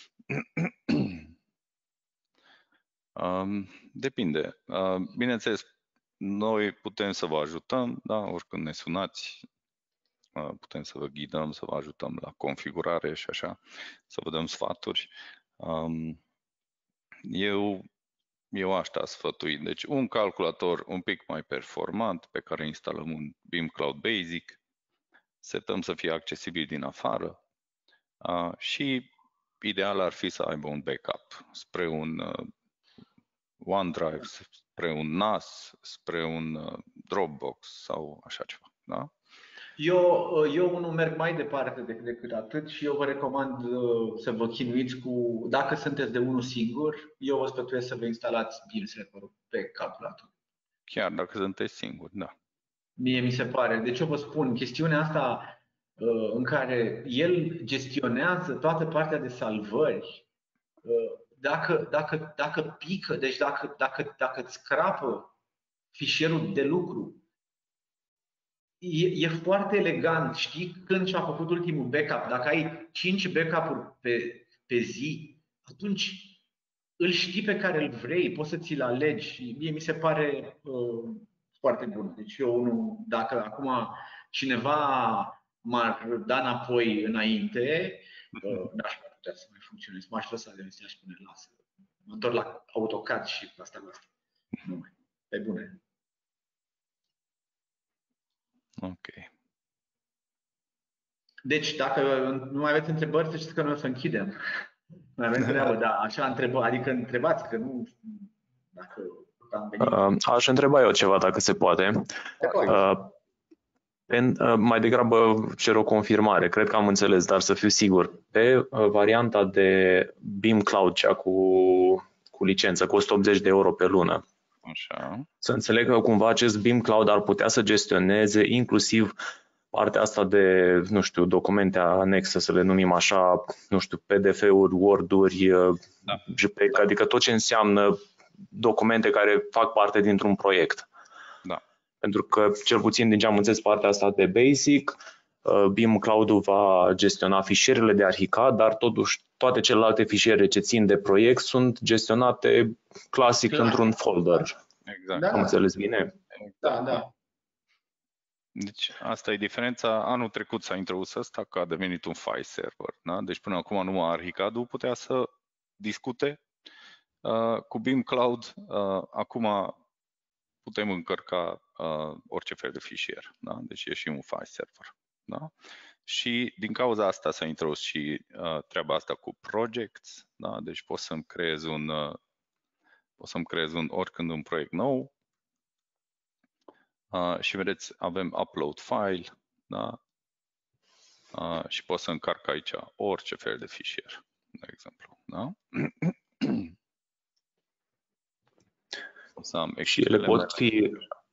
uh, depinde. Uh, bineînțeles, noi putem să vă ajutăm, da? Oricând ne sunați, uh, putem să vă ghidăm, să vă ajutăm la configurare și așa, să vă dăm sfaturi. Um, eu Eu asta sfătui. Deci un calculator un pic mai performant pe care instalăm un Beam Cloud Basic, setăm să fie accesibil din afară uh, și ideal ar fi să aibă un backup spre un uh, OneDrive, spre un N A S, spre un uh, Dropbox sau așa ceva. Da? Eu, eu nu merg mai departe decât atât și eu vă recomand să vă chinuiți cu, dacă sunteți de unul singur, eu vă sfătuiesc să vă instalați Beam serverul pe calculator. Chiar dacă sunteți singuri, da. Mie mi se pare. Deci eu vă spun, chestiunea asta în care el gestionează toată partea de salvări, dacă, dacă, dacă pică, deci dacă, dacă, dacă îți scrapă fișierul de lucru, E, e foarte elegant, știi, când și-a făcut ultimul backup. Dacă ai cinci backup-uri pe, pe zi, atunci îl știi pe care îl vrei, poți să ți-l alegi. Mie mi se pare uh, foarte bun. Deci eu nu, dacă acum cineva m-ar da înapoi înainte, n-aș mai putea să mai funcționez. M-aș lăsa de și spune, lasă. Mă întorc la AutoCAD și asta, asta. Nu mai. Pe bune. Ok. Deci, dacă nu mai aveți întrebări, să știți că noi o să închidem. Mai avem treabă, da, așa întrebă, adică întrebați, că nu... Dacă am venit... Uh, aș întreba eu ceva, dacă se poate. Uh, pen, uh, mai degrabă cer o confirmare, cred că am înțeles, dar să fiu sigur. Pe uh, varianta de Beam Cloud, cea cu, cu licență, cu o sută optzeci de euro pe lună, Așa. să înțeleg că cumva acest Beam Cloud ar putea să gestioneze inclusiv partea asta de, nu știu, documente anexe, să le numim așa, nu știu, P D F-uri, Word-uri, da. JPEG, adică tot ce înseamnă documente care fac parte dintr-un proiect. Da. Pentru că, cel puțin din ce am înțeles partea asta de basic, Beam Cloud-ul va gestiona fișierele de Archicad, dar totuși toate celelalte fișiere ce țin de proiect sunt gestionate clasic Clar. într-un folder. Exact. Da. Am înțeles bine? Da, da. Deci asta e diferența. Anul trecut s-a introdus asta, că a devenit un file server. Da? Deci până acum numai Archicad-ul putea să discute uh, cu Beam Cloud. Uh, acum putem încărca uh, orice fel de fișier. Da? Deci e și un file server. Da? Și din cauza asta s-a introdus și uh, treaba asta cu projects. Da? Deci poți să-mi creez un, uh, poți să-mi creez un, oricând un proiect nou. Uh, și vedeți, avem upload file, da? Uh, și pot să încarc aici orice fel de fișier, de exemplu. Da? O să am și ele pot fi,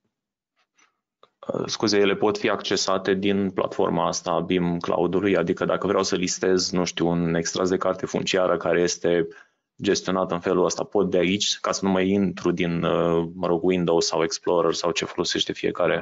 scuze, ele pot fi accesate din platforma asta a Beam Cloud-ului, adică dacă vreau să listez, nu știu, un extras de carte funciară care este gestionat în felul ăsta, pot de aici, ca să nu mai intru din, mă rog, Windows sau Explorer sau ce folosește fiecare.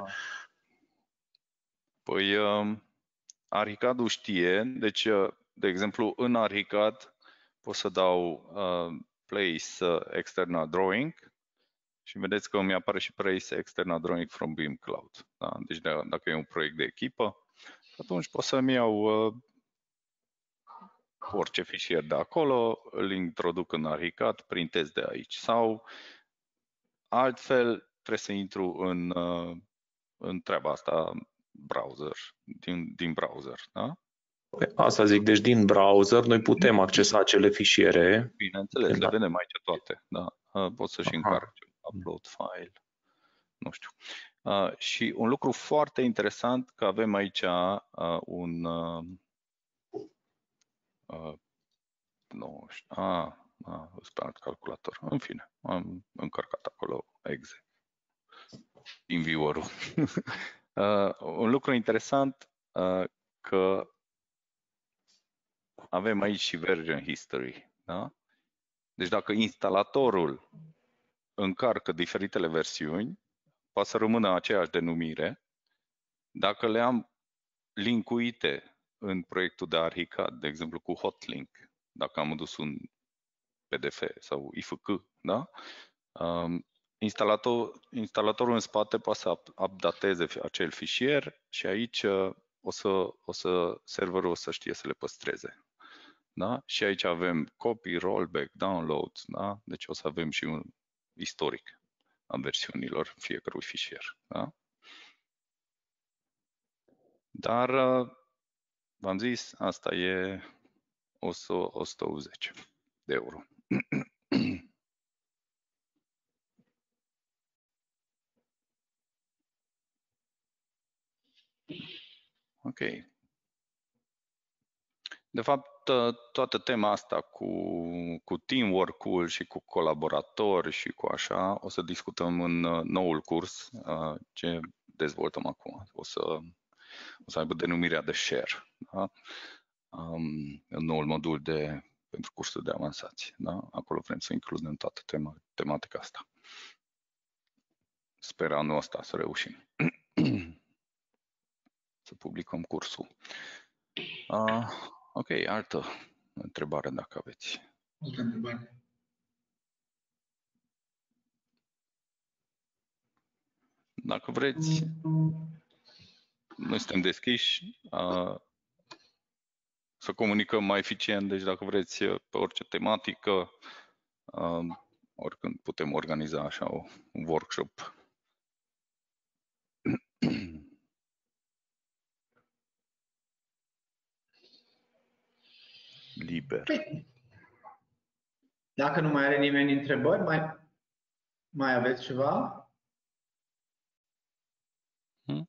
Păi, Archicad-ul știe, deci, de exemplu, în Archicad pot să dau uh, place uh, external drawing și vedeți că mi apare și place external drawing from Beam Cloud. Da? Deci de, dacă e un proiect de echipă, atunci pot să-mi iau uh, orice fișier de acolo, îl introduc în Archicad, printez de aici. Sau altfel trebuie să intru în, uh, în treaba asta browser, din, din browser. Da? Asta zic, deci din browser noi putem accesa acele fișiere. Bineînțeles, le vedem aici toate. Da? Pot să și încarc upload file, nu știu. Uh, și un lucru foarte interesant, că avem aici uh, un uh, uh, nu știu, ah, ah, pe alt calculator. În fine, am încărcat acolo exe din viewer-ul. uh, un lucru interesant uh, că avem aici și version history, da? Deci dacă instalatorul încarcă diferitele versiuni, poate să rămână aceeași denumire. Dacă le am linkuite în proiectul de Archicad, de exemplu cu hotlink, dacă am adus un P D F sau I F C, da? Um, instalator, instalatorul în spate poate să updateze acel fișier și aici o să, o să, serverul o să știe să le păstreze. Da? Și aici avem copy, rollback, download, da? Deci o să avem și un istoric a versiunilor fiecărui fișier. Da? Dar, v-am zis, asta e o sută optzeci de euro. Ok. De fapt, toată tema asta cu, cu teamwork-ul și cu colaboratori și cu așa, o să discutăm în noul curs ce dezvoltăm acum. O să, o să aibă denumirea de share, da? Um, în noul modul de, pentru cursul de avansați. Da? Acolo vrem să includem toată tema, tematica asta. Sper anul ăsta să reușim să publicăm cursul. Uh, ok, altă întrebare dacă aveți. Altă întrebare. Dacă vreți, noi suntem deschiși uh, să comunicăm mai eficient, deci dacă vreți pe orice tematică, uh, oricând putem organiza așa o, un workshop. Liber. Păi, dacă nu mai are nimeni întrebări, mai, mai aveți ceva? Hmm?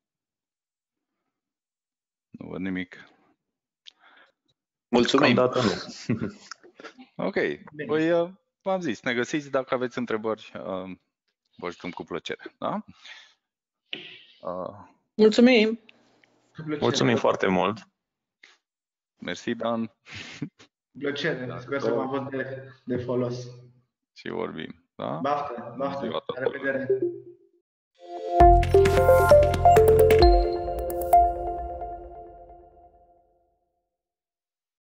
Nu văd nimic. Mulțumim! Deocamdată nu. Ok, Bine. păi uh, v-am zis, ne găsiți dacă aveți întrebări, uh, vă ajutăm cu plăcere, da? Uh, Mulțumim! Cu plăcere. Mulțumim foarte mult. mersi, Dan, Cu plăcere. Sper să v-am fost de, de folos. și vorbim, da? Baftă, baftă. Ziua ta La revedere. bună.